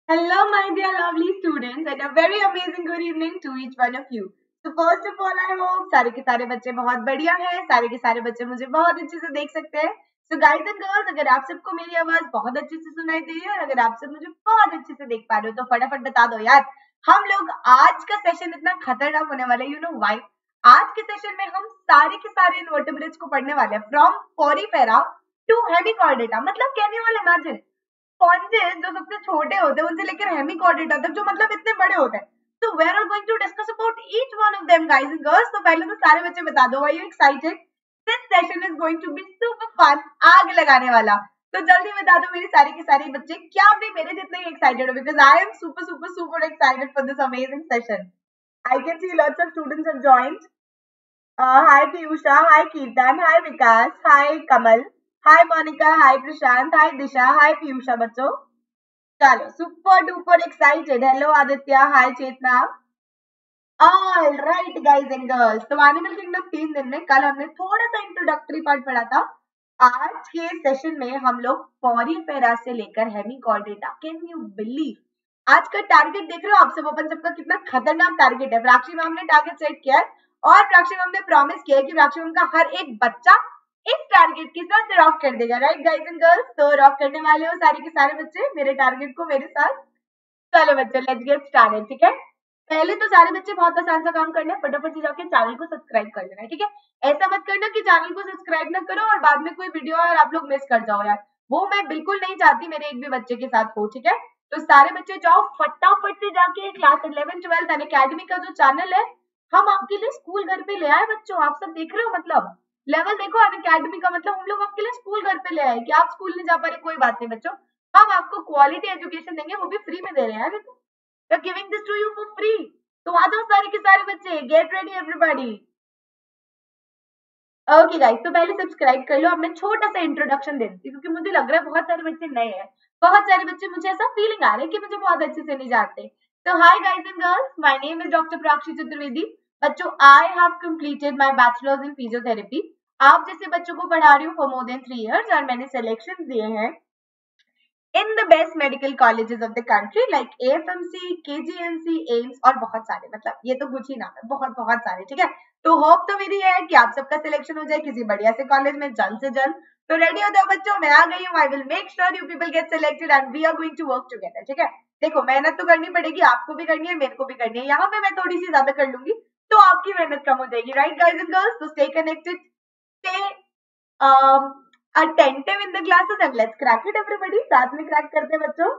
Hello, my dear lovely students, and a very amazing good evening to each one of you. So first of all, I hope सारे के सारे बच्चे बहुत बढ़िया हैं, सारे के सारे बच्चे मुझे बहुत अच्छे से देख सकते हैं. So guys and girls, अगर आप सबको मेरी आवाज बहुत अच्छे से सुनाई दे रही है और अगर आप सब मुझे बहुत अच्छे से देख पा रहे हो तो फटाफट बता दो यार. हम लोग आज का सेशन इतना खतरनाक होने वाला है. You know why? आज के सेशन में हम सारे के सारे इनवर्टेब्रेट्स को पढ़ने वाले हैं, फ्रॉम पोरीफेरा टू हेमिकॉर्डेटा. मतलब can you all imagine sponges जो सबसे छोटे होते हैं उनसे लेकर हेमिकॉर्डेटा तक जो मतलब इतने बड़े होते हैं. So we are going to discuss about each one of them, guys and girls. तो पहले तो सारे बच्चे बता दो, are you excited? This session is going to be super fun, आग लगाने वाला. तो जल्दी बता दो मेरे सारे के सारे बच्चे, क्या भी मेरे जितने ही excited हो? Because I am super excited for this amazing session. I can see lots of students have joined. Hi Piyusha, hi Kirtan, hi Vikas, hi Kamal, hi Monica, hi Prashant, hi Disha, hi Piyusha बच्चों. चलो super duper excited. Hello Aditya, hi Chetna. All right guys and girls, तो animal kingdom 3 दिन में कल हमने थोड़ा सा introductory part पढ़ा था. आज के सेशन में हम लोग पोरीफेरा से लेकर हेमिकॉर्डेटा. Can you believe? आज का टारगेट देख रहे हो आप सब, अपन सबका कितना खतरनाक टारगेट है. प्राक्षी मैम ने टारगेट सेट किया है और प्राक्षी मैम ने प्रॉमिस किया है कि प्राक्षी मैम का हर एक बच्चा इस टारगेट के साथ रॉक कर देगा. राइट गाइज एंड गर्ल्स, तो रॉक करने वाले हो सारे के सारे बच्चे मेरे टारगेट को मेरे साथ. चलो बच्चों, लेट्स गेट स्टार्टेड. ठीक है, पहले तो सारे बच्चे बहुत आसान सा काम करना है, फटाफट से जाके चैनल को सब्सक्राइब कर लेना है. ठीक है, ऐसा मत करना कि चैनल को सब्सक्राइब ना करो और बाद में कोई वीडियो और आप लोग मिस कर जाओ यार. वो मैं बिल्कुल नहीं चाहती मेरे एक भी बच्चे के साथ हो. ठीक है, तो सारे बच्चे जाओ फटाफट से जाके क्लास 11 12 अनअकैडमी का जो चैनल है हम आपके लिए स्कूल घर पे ले आए बच्चों. आप सब देख रहे हो, मतलब लेवल देखो अनअकैडमी का, मतलब हम लोग आपके लिए स्कूल घर पे ले आए. कि आप स्कूल नहीं जा पा रहे, कोई बात नहीं बच्चों, हम आपको क्वालिटी एजुकेशन देंगे, वो भी फ्री में दे रहे हैं. We are giving this to you for free. तो आ जाओ सारे के सारे बच्चे, get ready everybody. Okay guys, तो पहले सब्सक्राइब कर लो. अब मैं छोटा सा इंट्रोडक्शन दे देती हूँ क्योंकि मुझे लग रहा है बहुत सारे बच्चे नए हैं, बहुत सारे बच्चे मुझे ऐसा फीलिंग आ रहा है कि मुझे बहुत अच्छे से नहीं जानते. तो hi guys and girls, my name is doctor Prakshi Chaturvedi. बच्चों, I have completed my bachelors in physiotherapy. आप जैसे बच्चों को पढ़ा रही हूँ फॉर मोर देन 3 इयर्स और मैंने सिलेक्शन दिए हैं in the best medical colleges of the country like AFMC, KGMC, AIIMS और बहुत सारे. मतलब ये तो कुछ ही नाम है, बहुत बहुत सारे. ठीक है, तो होप तो मेरी है कि आप सबका सिलेक्शन हो जाए किसी बढ़िया से कॉलेज में जल्द से जल्द. तो रेडी हो जाओ बच्चों, मैं आ गई हूँ. I will make sure you people get selected and we are going to work together. ठीक है, देखो मेहनत तो करनी पड़ेगी, आपको भी करनी है, मेरे को भी करनी है. यहाँ पे मैं थोड़ी सी ज्यादा कर लूंगी तो आपकी मेहनत कम हो जाएगी. राइट गाइज एंड गर्ल्स, तो stay connected, stay attentive in the classes and let's crack it everybody. साथ में क्रैक करते हैं बच्चों.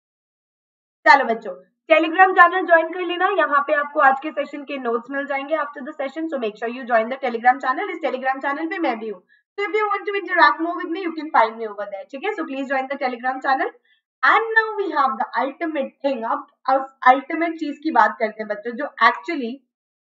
चलो बच्चों, टेलीग्राम चैनल ज्वाइन कर लेना. यहाँ पे आपको आज के सेशन के नोट्स मिल जाएंगे after the session. So make sure you join the Telegram channel. इस टेलीग्राम चैनल पे मैं भी हूँ. So if you want to interact more with me, you can find me over there. ठीक है, so please join the telegram channel. And now we have the ultimate thing. अब ultimate चीज की बात करते हैं बच्चों, जो actually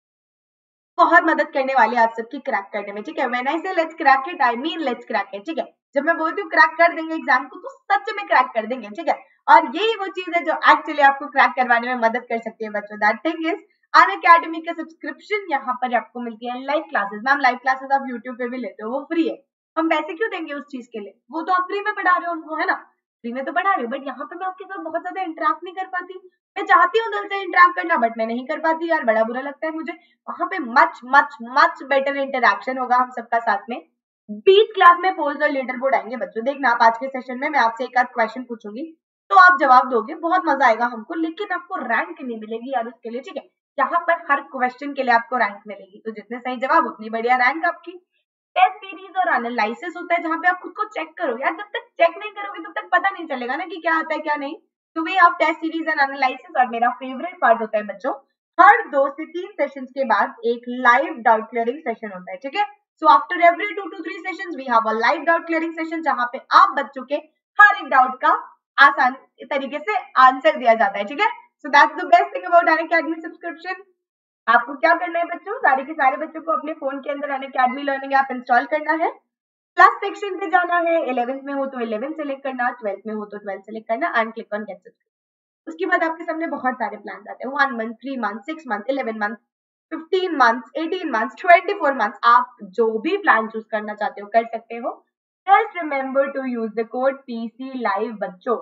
बहुत मदद करने वाली है आप सबकी क्रैक करने में. ठीक है, when I say let's crack it, I mean let's crack it. ठीक है, जब मैं बोलती हूँ क्रैक कर देंगे एग्जाम को तो सच में क्रैक कर देंगे. ठीक है, और यही वो चीज है जो एक्चुअली आपको क्रैक करवाने में मदद कर सकती है बच्चों. दैट थिंग इज अनअकैडमी का सब्सक्रिप्शन. यहाँ पर आपको मिलती है live classes. Ma'am live classes आप यूट्यूब पे भी लेते हो, वो फ्री है. हम पैसे क्यों देंगे उस चीज के लिए? वो तो आप फ्री में पढ़ा रहे हो हमको, है ना? फ्री में तो पढ़ा रहे हो, बट यहाँ पे मैं आपके साथ बहुत ज्यादा इंटरेक्ट नहीं कर पाती. मैं चाहती हूँ दिल से इंटरेक्ट करना, बट मैं नहीं कर पाती यार, बड़ा बुरा लगता है मुझे. वहां पे much much much better interaction होगा हम सबका साथ में. 20 क्लास में पोल्स और लीडर बोर्ड आएंगे बच्चों. देखना आप आज के सेशन में मैं आपसे एक आध क्वेश्चन पूछूंगी तो आप जवाब दोगे, बहुत मजा आएगा हमको. लेकिन आपको रैंक नहीं मिलेगी यार उसके लिए. ठीक है, यहाँ पर हर क्वेश्चन के लिए आपको रैंक मिलेगी, तो जितने सही जवाब उतनी बढ़िया रैंक आपकी. टेस्ट सीरीज और एनालिसिस होता है जहाँ पे आप खुद को चेक करो यार. जब तक चेक नहीं करोगे तब तक पता नहीं चलेगा ना कि क्या आता है क्या नहीं. तो वे आप टेस्ट सीरीज एंड एनालिसिस. और मेरा फेवरेट पार्ट होता है बच्चों, हर 2 से 3 सेशंस के बाद एक लाइव डाउट क्लियरिंग सेशन होता है. ठीक है, so after every 2 to 3 sessions we have a live doubt clearing session जहाँ पे आप बच्चों के हर एक डाउट का आसान तरीके से आंसर दिया जाता है. ठीक है, so that's the best thing about Unacademy subscription. आपको क्या करना है बच्चों, सारे के सारे बच्चों को अपने फोन के अंदर अनअकैडमी लर्निंग ऐप इंस्टॉल करना है. प्लस सेक्शन पे जाना है. 11th में हो तो 11 सेलेक्ट करना, 12th में हो तो 12 सेलेक्ट करना and click on get subscribe. उसके बाद आपके सामने बहुत सारे प्लान आते हैं. 1 month, 3 month, 6 month, 11 month, 15 months, 18 months, 24 months. आप जो भी प्लान चूज करना चाहते हो कर सकते हो. Just remember to use the code PC Live बच्चों.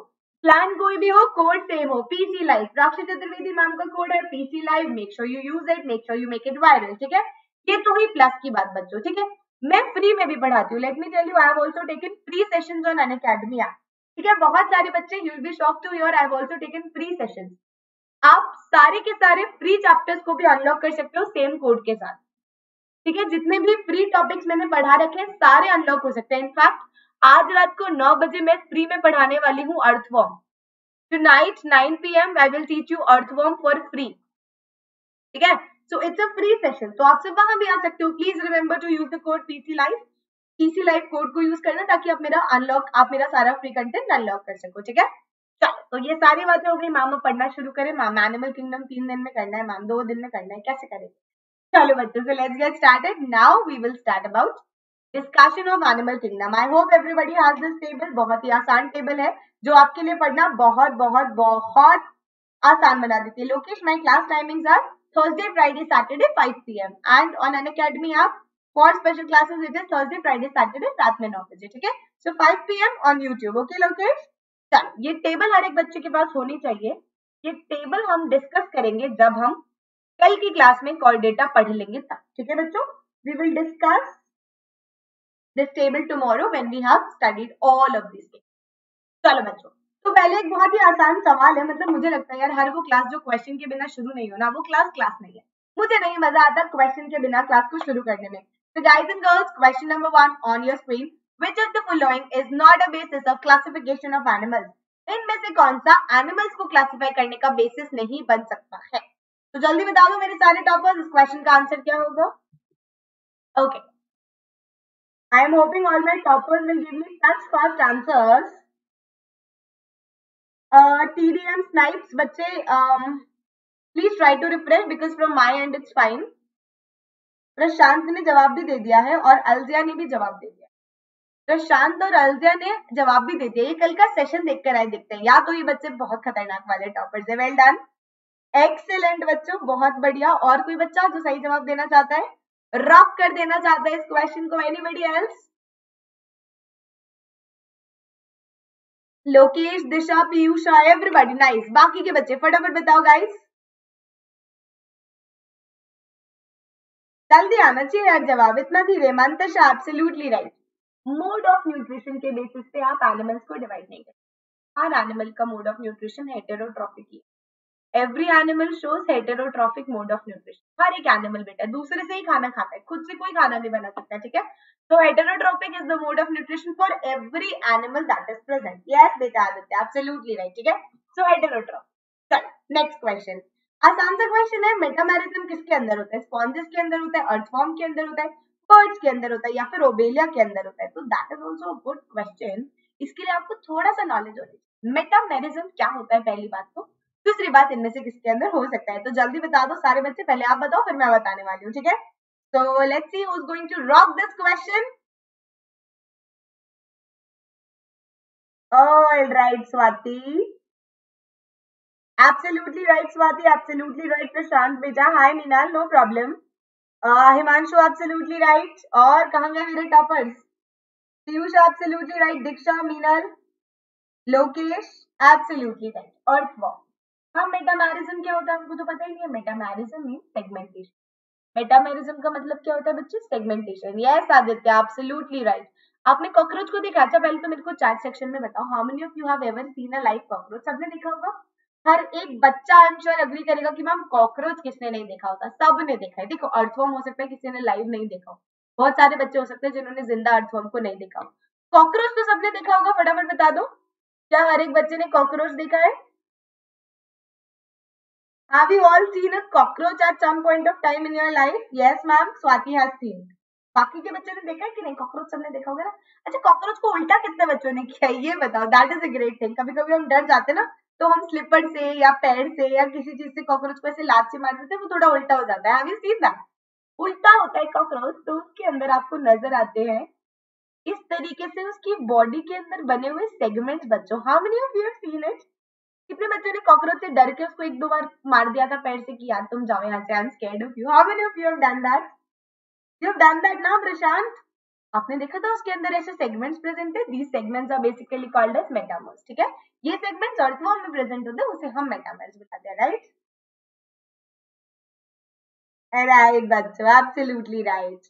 प्लान कोई भी हो, कोड सेम हो, PC live, Rakshi Chaturvedi ma'am का कोड है PC live, make sure you use it, make sure you make it viral, ठीक है। ये तो हुई प्लस की बात बच्चों, ठीक है। मैं फ्री में भी पढ़ाती हूँ, let me tell you, I have also taken free sessions on Unacademy app, ठीक है। बहुत सारे बच्चे, you will be shocked to hear, I have also taken free sessions. आप सारे के सारे फ्री चैप्टर्स को भी अनलॉक कर सकते हो सेम कोड के साथ, ठीक है। जितने भी फ्री टॉपिक्स मैंने पढ़ा रखे हैं सारे अनलॉक हो सकते हैं। इनफैक्ट आज रात को 9 बजे मैं फ्री में पढ़ाने वाली हूँ earthworm. Tonight 9 p.m. I will teach you earthworm for free, ठीक है। So it's a free session, तो आप सब वहां भी आ सकते हो। Please remember to use the code PC Live, PC Live code को यूज करना ताकि आप मेरा सारा फ्री कंटेंट अनलॉक कर सको, ठीक है। चलो, तो ये सारी बातें हो गई मैम। अब पढ़ना शुरू करें मैम। एनिमल किंगडम 3 दिन में करना है मैम, 2 दिन में करना है, कैसे करेंगे? चलो बच्चों, so let's get started. Now we will start about discussion of animal kingdom. I hope everybody has this table. बहुत ही आसान टेबल है जो आपके लिए पढ़ना बहुत बहुत बहुत आसान बना देती है। Lokesh, my class timings are Thursday Friday Saturday 5 PM and on Unacademy app for special classes it is Thursday Friday Saturday रात में 9 बजे, ठीक है। So 5 PM on YouTube, okay Lokesh. चलो, ये टेबल हर एक बच्चे के पास होनी चाहिए। ये टेबल हम डिस्कस करेंगे जब हम कल की क्लास में कॉल डेटा पढ़ लेंगे तब, ठीक है बच्चों। We will discuss this table tomorrow when we have studied all of these things. चलो बच्चों, तो पहले एक बहुत ही आसान सवाल है। मतलब मुझे लगता है यार हर वो क्लास जो क्वेश्चन के बिना शुरू नहीं हो ना, वो क्लास नहीं है। मुझे नहीं मजा आता क्वेश्चन के बिना क्लास को शुरू करने में। So guys and girls, question number 1 on your screen. Which of the following is not a basis of classification of animals? इनमें से कौन सा एनिमल्स को क्लासिफाई करने का बेसिस नहीं बन सकता है? तो जल्दी बता दो मेरे सारे टॉपर्स, इस क्वेश्चन का आंसर क्या होगा? Okay, I am hoping all my toppers will give me such fast answers. TDM snipes, बच्चे, please try to refresh because from my end it's fine. Prashant ने जवाब भी दे दिया है और अलजिया ने भी जवाब दे दिया। प्रशांत और अलजिया ने जवाब भी दे दिया। ये कल का सेशन देखकर आए, देखते हैं। या तो ये बच्चे बहुत खतरनाक वाले टॉपर्स है। वेल डन, एक्सेलेंट बच्चों, बहुत बढ़िया। और कोई बच्चा जो सही जवाब देना चाहता है, रॉक कर देना चाहता है इस क्वेश्चन को? Anybody else? Lokesh, Disha, Piyush, everybody, nice. बाकी के बच्चे फटाफट बताओ गाइस, जल्दी आना चाहिए यार जवाब, इतना धीरे। Mantasha, absolutely right. Mode of nutrition के बेसिस पे आप एनिमल्स को डिवाइड नहीं करते। हर एनिमल का मोड ऑफ न्यूट्रिशन हेटेरोट्रॉफिक ही। Every animal shows heterotrophic mode of nutrition. हर एक एनिमल बेटा दूसरे से ही खाना खाता है, खुद से कोई खाना नहीं बना सकता, ठीक है। So heterotrophic is the mode of nutrition for every animal that is present. Yes बेटा आदित्य, absolutely right, ठीक है। So heterotrophic. चलो नेक्स्ट क्वेश्चन, आसान सा क्वेश्चन है। मेटामेरिज्म किसके अंदर होता है? स्पॉन्जेस के अंदर होता है, अर्थवॉर्म के अंदर होता है, बर्ड्स के अंदर होता है, या फिर ओबेलिया के अंदर होता है? तो that is also a good question. इसके लिए आपको थोड़ा सा नॉलेज होनी चाहिए। मेटामेरिज्म क्या होता है पहली बात तो, दूसरी बात इनमें से किसके अंदर हो सकता है। तो जल्दी बता दो सारे बच्चे, पहले आप बताओ फिर मैं बताने वाली हूँ, ठीक है। So let's see who's going to rock this question. All right, Swati. Absolutely right, Swati. Absolutely right, Prashant beta. Hi, Minal. No problem. Himanshu, absolutely right. और कहाँ गए मेरे toppers? Piyush, absolutely right. Diksha, Meenal, Lokesh, absolutely right. Earthworm. हाँ, metamerism क्या होता है हमको तो पता ही नहीं है। Metamerism mean segmentation. मेटामेरिज्म का मतलब क्या होता है बच्चे? Segmentation. Yes Aditya, absolutely right. आपने कॉकरोच को देखा? अच्छा पहले तो मेरे को चैट सेक्शन में बताओ, how many of you have ever seen a live cockroach? सबने देखा होगा। हर एक बच्चा आई एम श्योर एग्री करेगा कि मैम कॉकरोच किसने नहीं देखा होता? सबने देखा है। देखो अर्थवॉर्म हो सकता है किसी ने लाइव नहीं देखा हो, बहुत सारे बच्चे हो सकते हैं जिन्होंने जिंदा अर्थवॉर्म को नहीं देखा हो। कॉकरोच तो सबने देखा होगा, फटाफट बता दो, क्या हर एक बच्चे ने कॉकरोच देखा है? Have you all seen a cockroach at some point of time in your life? Yes, ma'am. Swati has seen. बाकी के बच्चों ने देखा है कि नहीं? कॉकरोच सबने देखा होगा ना। अच्छा, कॉकरोच को उल्टा कितने बच्चों ने किया है ये बताओ? That is a great thing. कभी कभी हम डर जाते ना, तो हम स्लिपर से या पैर से या किसी चीज से कॉकरोच को ऐसे लात से मार देते हैं, वो थोड़ा उल्टा हो जाता है। Have you seen that? उल्टा होता है कॉकरोच, तो उसके अंदर आपको नजर आते हैं इस तरीके से उसकी बॉडी के अंदर बने हुए सेगमेंट्स। बच्चों, how many of you have seen it? कितने बच्चों ने कॉकरोच से डर के उसको 1-2 बार मार दिया था पैर से कि यार तुम जाओ यहाँ से, I am scared of you? How many of you have done that? You have done that ना प्रशांत? आपने देखा था उसके अंदर ऐसे सेगमेंट्स प्रेजेंट है, these segments are basically called as metamers, ठीक है। ये सेगमेंट्स अर्थवॉर्म में प्रेजेंट होते हैं, उसे हम मेटामर्स बताते हैं, राइट। राइट बच्चों, एब्सोल्युटली राइट।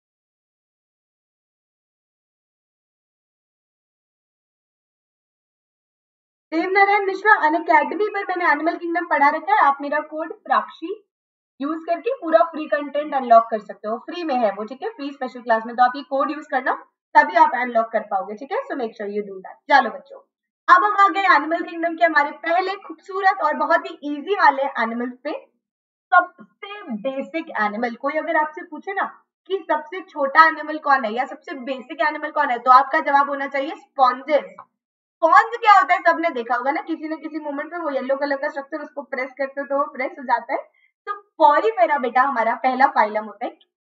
देवनारायण मिश्रा अनअकैडमी पर मैंने एनिमल किंगडम पढ़ा रखा है, आप मेरा कोड प्राक्षी यूज करके पूरा फ्री कंटेंट अनलॉक कर सकते हो, फ्री में है वो, ठीक है, फ्री स्पेशल क्लास में, तो आप ये कोड यूज करना तभी आप अनलॉक कर पाओगे, ठीक है। So make sure you do that. चलो बच्चों, अब हम आ गए एनिमल किंगडम के हमारे पहले खूबसूरत और बहुत ही इजी वाले एनिमल्स पे। सबसे बेसिक एनिमल, कोई अगर आपसे पूछे ना कि सबसे छोटा एनिमल कौन है या सबसे बेसिक एनिमल कौन है, तो आपका जवाब होना चाहिए स्पॉन्जेस। स्पॉन्ज क्या होता है, सबने देखा होगा ना, किसी न किसी मोमेंट में वो येलो कलर का स्ट्रक्चर, उसको प्रेस करते हो तो वो प्रेस हो जाता है। तो पॉलीफेरा बेटा हमारा पहला फाइलम होता है,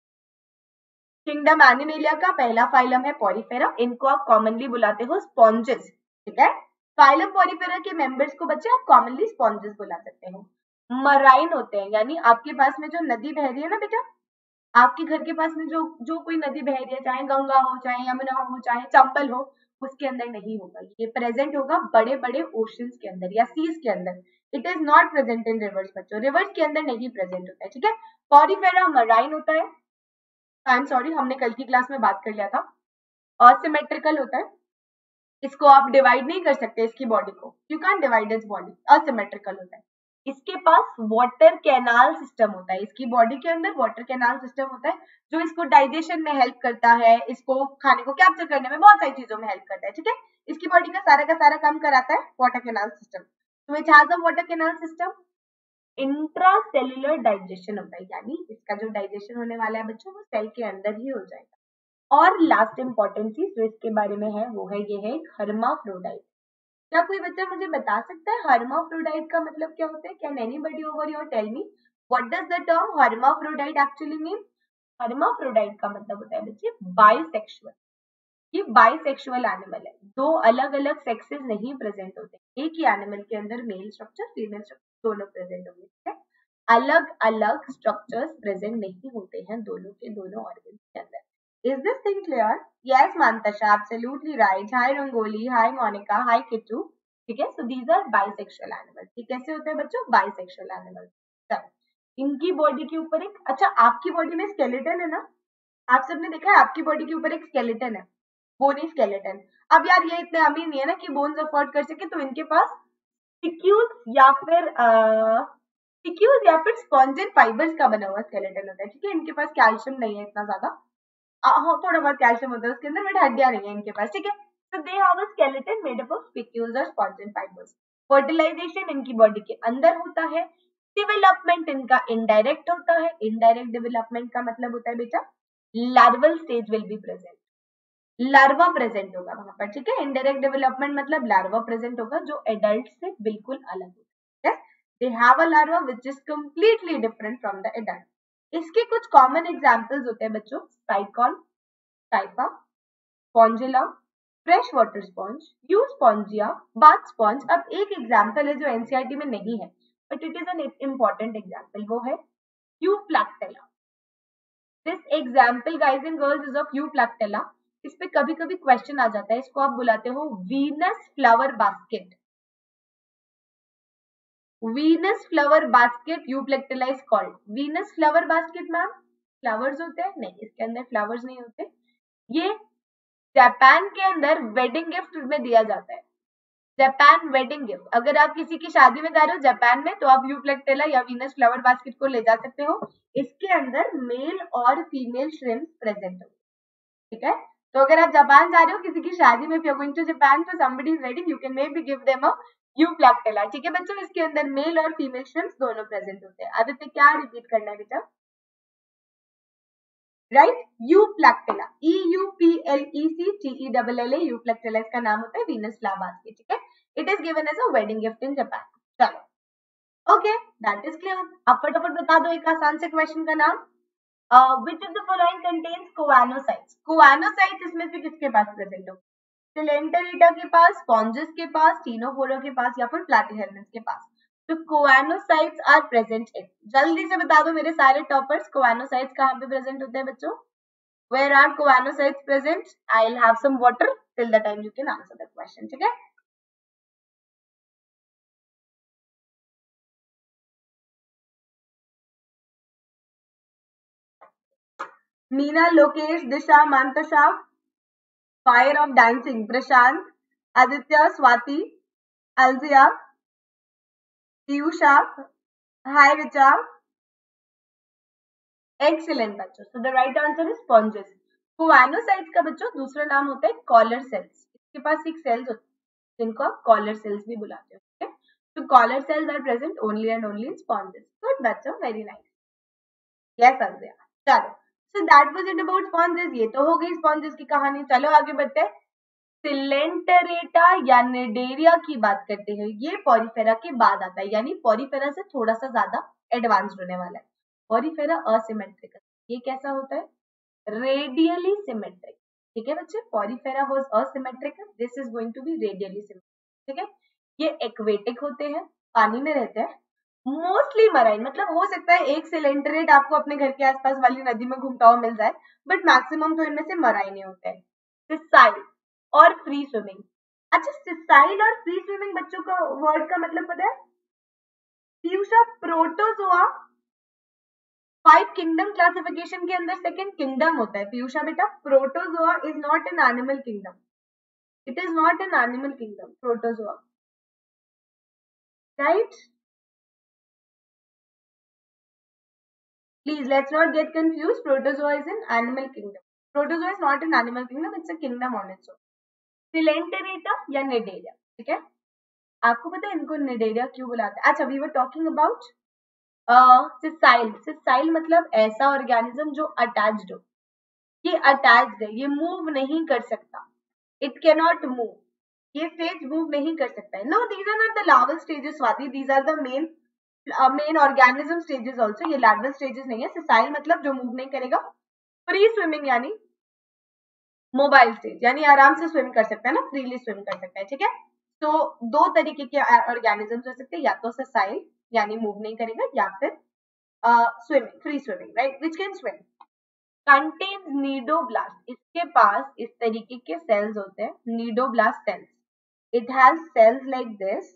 किंगडम एनिमेलिया का पहला फाइलम है पॉलीफेरा, इनको आप कॉमनली बुलाते हो स्पॉन्जेस, ठीक है। फाइलम पॉलीफेरा के मेंबर्स को बच्चे आप कॉमनली स्पॉन्जेस बुला सकते हो। मराइन होते हैं, यानी आपके पास में जो नदी बह रही है ना बेटा, आपके घर के पास में जो जो कोई नदी बह रही है, चाहे गंगा हो, चाहे यमुना हो, चाहे चंबल हो, उसके अंदर नहीं होगा, ये प्रेजेंट होगा बड़े बड़े ओशंस के अंदर या सीज के अंदर। It is not present in rivers बच्चों, रिवर्स के अंदर नहीं प्रेजेंट होता है, ठीक है। पॉलीफेरा मराइन होता है, आई एम सॉरी, हमने कल की क्लास में बात कर लिया था। असिमेट्रिकल होता है, इसको आप डिवाइड नहीं कर सकते, इसकी बॉडी को you can divide its body, asymmetrical होता है। इसके पास वाटर कैनाल सिस्टम होता है, इसकी बॉडी के अंदर वाटर कैनाल सिस्टम होता है, जो इसको डाइजेशन में हेल्प करता है, इसको खाने को कैप्चर करने में, बहुत सारी चीजों में हेल्प करता है, ठीक है। इसकी बॉडी का सारा काम कराता है वाटर कैनाल सिस्टम। तो it has a water canal system. Intracellular digestion होता है, यानी इसका जो डाइजेशन होने वाला है बच्चों, वो सेल के अंदर ही हो जाएगा। और लास्ट इंपॉर्टेंट चीज जो इसके बारे में है वो है, ये है एक हर्माफ्रोडाइट। क्या कोई बच्चा मुझे बता सकता है हर्माफ्रोडाइट का मतलब क्या होता है? Can anybody over your tell me what does the term hermaphrodite actually mean? Hermaphrodite का मतलब होता है बच्चे बाइसेक्सुअल। ये बाइसेक्सुअल एनिमल है, दो अलग अलग सेक्सेस नहीं प्रेजेंट होते, एक ही एनिमल के अंदर मेल स्ट्रक्चर फीमेल स्ट्रक्चर दोनों प्रेजेंट होंगे, ठीक है। अलग अलग स्ट्रक्चर्स प्रेजेंट नहीं होते हैं दोनों के दोनों ऑर्गन के अंदर। Is this thing clear? Yes, Mantasha, absolutely right. Hi Rangoli, hi Monica, hi Kittu. ठीक है, so these are bisexual animals. ये कैसे होते हैं बच्चों? Bisexual animals. चलो, इनकी बॉडी के ऊपर एक, अच्छा आपकी बॉडी में स्केलेटन है ना, आप सबने देखा है आपकी बॉडी के ऊपर एक स्केलेटन है, बोनी स्केलेटन। अब यार ये इतने अमीर नहीं है ना कि बोन्स अफोर्ड कर सके, तो इनके पास टिक्यूल्स या फिर स्पॉन्जिन फाइबर्स का बना हुआ स्केलेटन होता है, ठीक है। इनके पास कैल्शियम नहीं है इतना ज्यादा, हाँ थोड़ा बहुत कैल्शियम होता है उसके अंदर, बट हड्डियां नहीं है इनके पास, ठीक है। तो they have a skeleton made up of spicules और स्पॉन्जिन फाइबर्स। फर्टिलाइजेशन इनकी बॉडी के अंदर होता है। डेवलपमेंट इनका इनडायरेक्ट होता है। इनडायरेक्ट डेवलपमेंट का मतलब होता है बेटा larval stage will be present, larva present होगा वहां पर, ठीक है। इनडायरेक्ट डेवलपमेंट मतलब लार्वा प्रेजेंट होगा जो एडल्ट से बिल्कुल अलग होता है। They have a larva which is completely different from the adult. इसके कुछ कॉमन एग्जांपल्स होते हैं बच्चों, साइकॉन, टाइपा, Spongilla, fresh water sponge, Euspongia, bath sponge. अब एक एग्जांपल है जो एनसीईआरटी में नहीं है but it is an important example, वो है Euplectella. This example guys and girls is of Euplectella. इस पे कभी कभी क्वेश्चन आ जाता है, इसको आप बुलाते हो Venus flower basket. Venus flower basket Euplectella is called Venus flower basket. Ma'am flowers होते हैं? नहीं, इसके अंदर फ्लावर्स नहीं होते। ये जापान के अंदर वेडिंग गिफ्ट में दिया जाता है, जापान वेडिंग गिफ्ट। अगर आप किसी की शादी में जा रहे हो जापान में, तो आप यूप्लैक्टेला या वीनस फ्लावर बास्केट को ले जा सकते हो। इसके अंदर मेल और फीमेल श्रिम्प प्रेजेंट हो, ठीक है। तो अगर आप जापान जा रहे हो किसी की शादी में, if you're going to Japan for somebody's wedding, you can maybe give them a यूप्लैक्टेला, ठीक है बच्चों। इसके अंदर मेल और फीमेल श्रिम्प्स दोनों प्रेजेंट होते हैं। आदित्य क्या रिपीट करना है बेटा? राइट, यूप्लैक्टेला, EUPLECTELLA, यूप्लैक्टेला इसका नाम होता है वीनस फ्लावर बास्केट, ठीक है। It is given as a wedding gift in Japan. चलो ओके, दैट इज क्लियर। आप फटाफट बता दो एक आसान से क्वेश्चन का नाम। which of the following contains choanocytes? choanocytes इसमें से किसके पास प्रेजेंट हो? सिलेंटरेटा के पास, स्पॉन्जेस के पास, टीनोफोरा के पास या फिर प्लैटीहेल्मिन्थ के पास। तो कोआनोसाइट्स आर प्रेजेंट इन, जल्दी से बता दो मेरे सारे टॉपर्स, कोआनोसाइट्स कहाँ पे प्रेजेंट होते हैं बच्चों? Where are choanocytes present? I'll have some water till the time you can answer the question. ठीक है? Meena, Lokesh, Disha, Mantasha, fire of dancing, Prashant, Aditya, Swati, Alziya, Piyusha, hi Richa. Excellent बच्चों. So the right answer is sponges. Choanocytes का बच्चों दूसरा नाम होता है कॉलर सेल्स. इसके पास एक सेल्स होते हैं जिनको आप कॉलर सेल्स भी बुलाते हो. ठीक है? तो collar cells are present only and only in sponges. Good बच्चों, वेरी नाइस. यस अलजिया. चलो, so that was it about sponges. ये तो हो गई स्पॉन्जेस की कहानी. चलो आगे बढ़ते हैं. सिलेंटरेटा या निडेरिया की बात करते हैं. ये पॉरीफेरा के बाद आता है, यानी पॉरीफेरा से थोड़ा सा ज्यादा एडवांस्ड होने वाला है. Porifera asymmetrical. ये कैसा होता है? Radially symmetric. ठीक है बच्चे, Porifera was asymmetrical, this is going to be radially symmetric. ठीक है? ये एक्वेटिक होते हैं, पानी में रहते हैं, मोस्टली मराइन. मतलब हो सकता है एक सिलेंटरेट आपको अपने घर के आसपास वाली नदी में घूमता हुआ मिल जाए, बट मैक्सिमम तो इनमें से मराइन ही होते हैं. सिसाइल और फ्री स्विमिंग. अच्छा, सिसाइल और फ्री स्विमिंग बच्चों का वर्ड का मतलब पता है? पीयूषा, प्रोटोजोआ 5 किंगडम क्लासिफिकेशन के अंदर सेकंड किंगडम होता है. पीयूषा बेटा, protozoa is not an animal kingdom. It is not an animal kingdom, protozoa. Right? Please, let's not get confused. Protozoa is an animal kingdom. Protozoa is not an animal kingdom. It's a kingdom on its own. Coelenterata या Cnidaria. ठीक है? आपको पता है इनको Cnidaria क्यों बुलाते हैं? अच्छा, we were talking about sessile. Sessile मतलब ऐसा ऑर्गेनिज्म जो अटैच्ड हो. ये अटैच्ड है, ये मूव नहीं कर सकता. It cannot move. ये फेज मूव नहीं कर सकता है. No, these are not the larval stages Swati. These are the main organism stages also. ये लार्वल स्टेजेस नहीं है. सिसाइल मतलब जो मूव नहीं करेगा. फ्री स्विमिंग यानी मोबाइल स्टेज, यानी आराम से स्विम कर सकता है ना, फ्रीली स्विम कर सकता है. ठीक है? तो दो तरीके के ऑर्गेनिजम्स हो सकते हैं, या तो सिसाइल यानी मूव नहीं करेगा, या फिर swimming, free swimming, right, which can swim. Contains cnidoblast. इसके पास इस तरीके के सेल्स होते हैं, cnidoblast cells. It has cells like this.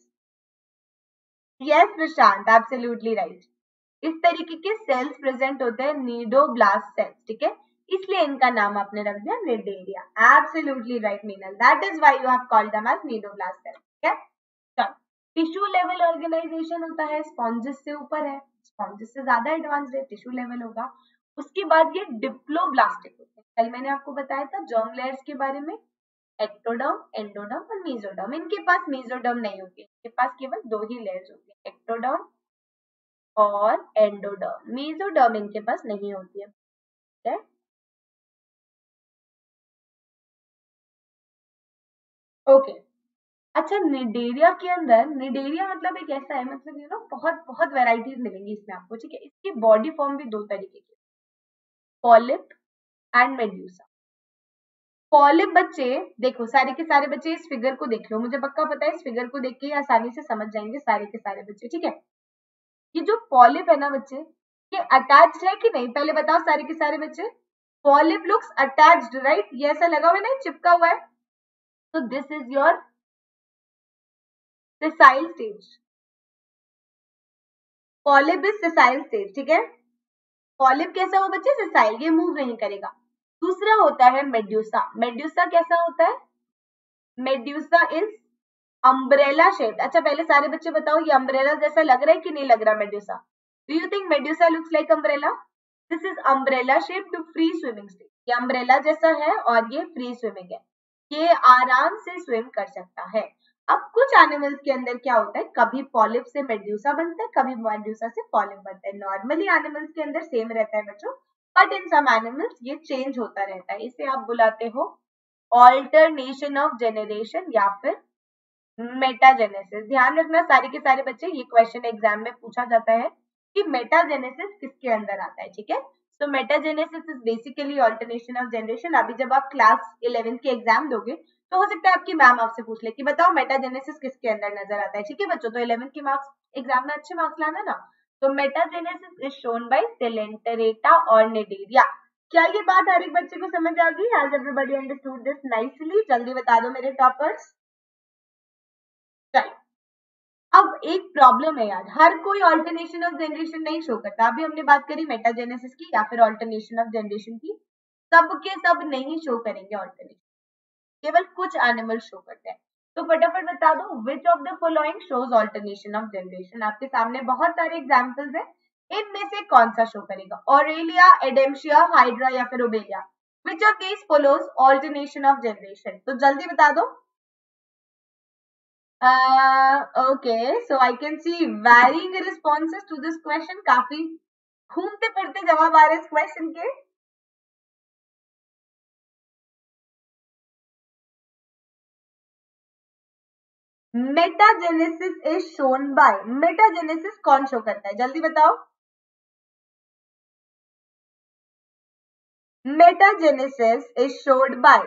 Yes Prashant, absolutely right. इस तरीके के सेल्स प्रेजेंट होते हैं, नीडोब्लास्ट सेल्स. ठीक है? इसलिए इनका नाम आपने रख दिया Cnidaria. Absolutely right Meenal. That is why you have called them as cnidoblast cells. ठीक है? चलो, टिश्यू लेवल ऑर्गेनाइजेशन होता है, स्पॉन्जेस से ऊपर है, स्पॉन्जेस से ज्यादा एडवांस्ड है, टिश्यू लेवल होगा. उसके बाद ये डिप्लोब्लास्टिक होते हैं. कल मैंने आपको बताया था जर्म लेयर्स के बारे में, एक्टोडर्म, एंडोडर्म और मेसोडर्म. इनके पास मेसोडर्म नहीं होती, इनके पास केवल दो ही लेयर्स होती है, एक्टोडर्म और एंडोडर्म. मेसोडर्म इनके पास नहीं होती है. ठीक है? ओके. अच्छा, निडेरिया के अंदर, निडेरिया मतलब एक ऐसा है, मतलब यू नो बहुत बहुत वेराइटीज मिलेंगी इसमें आपको. ठीक है? इसकी बॉडी फॉर्म भी दो तरीके की, पॉलिप एंड मेड्यूसा. पॉलिप बच्चे देखो, सारे के सारे बच्चे इस फिगर को देख लो. मुझे पक्का पता है इस फिगर को देख के आसानी से समझ जाएंगे सारे के सारे बच्चे. ठीक है? ये जो पॉलिप है ना बच्चे, ये अटैच्ड है कि नहीं, पहले बताओ सारे के सारे बच्चे. Polyp looks attached, right? ये ऐसा लगा हुआ है ना, चिपका हुआ है. तो this is your sessile stage. Polyp is sessile stage. ठीक है? पॉलिप कैसा हो बच्चे? sessile, ये मूव नहीं करेगा. दूसरा होता है मेड्यूसा. मेड्यूसा कैसा होता है? Medusa is umbrella shape. अच्छा, पहले सारे बच्चे बताओ, ये अम्ब्रेला जैसा लग रहा है कि नहीं लग रहा medusa? Do you think medusa looks like umbrella? This is umbrella shape to free swimming stage. ये अम्ब्रेला जैसा है और ये फ्री स्विमिंग है. ये आराम से स्विम कर सकता है. अब कुछ एनिमल्स के अंदर क्या होता है, कभी पॉलिप से मेड्यूसा बनता है, कभी मेड्यूसा से पॉलिप बनता है. नॉर्मली एनिमल्स के अंदर सेम रहता है बच्चों, बट इन सम एनिमल्स ये चेंज होता रहता है. इसे आप बुलाते हो ऑल्टरनेशन ऑफ जेनरेशन या फिर मेटाजेनेसिस. ध्यान रखना सारे के सारे बच्चे, ये क्वेश्चन एग्जाम में पूछा जाता है कि मेटाजेनेसिस किसके अंदर आता है. ठीक है? तो metagenesis is basically alternation of generation. अभी जब आप क्लास 11 के एग्जाम दोगे तो हो सकता है आपकी मैम आपसे पूछ ले कि बताओ मेटाजेनेसिस किसके अंदर नजर आता है. ठीक है बच्चों? तो 11 के मार्क्स एग्जाम में अच्छे मार्क्स लाना ना. तो metagenesis is shown by coelenterata और निडेरिया. क्या ये बात हर एक बच्चे को समझ आ गई? Has everybody understood this nicely? जल्दी बता दो मेरे टॉपर्स। चलो, अब एक प्रॉब्लम है यार, हर कोई ऑल्टरनेशन ऑफ जनरेशन नहीं शो करता। अभी हमने बात करी मेटाजेनेसिस की या फिर ऑल्टरनेशन ऑफ जनरेशन की। सब के सब नहीं शो करेंगे ऑल्टरनेशन, केवल कुछ एनिमल शो करते हैं। तो फटाफट बता दो, which of the following shows alternation of generation? आपके सामने बहुत सारे एग्जांपल्स हैं, इनमें से कौन सा शो करेगा? ऑरेलिया, एडेम्शिया, हाइड्रा या फिर Obelia? Which of these follows alternation of generation? तो जल्दी बता दो। Okay, so I can see varying responses to this question. काफी घूमते फिरते जवाब आ रहे हैं इस क्वेश्चन के। Metagenesis is shown by, metagenesis कौन शो करता है? जल्दी बताओ। Metagenesis is showed by,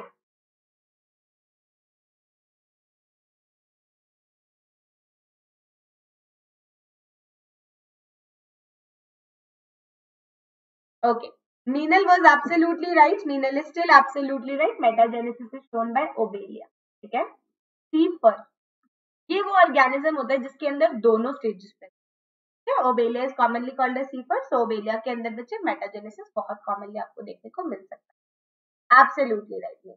okay, Meenal was absolutely right. Meenal is still absolutely right. Metagenesis is shown by Obelia. ठीक है, सी पर ये वो ऑर्गेनिज्म होता है जिसके अंदर दोनों स्टेजेस पे है। Obelia is commonly called as sea fur, so Obelia के अंदर बच्चे मेटाजेनेसिस बहुत कॉमनली आपको देखने को मिल सकता है। Absolutely right.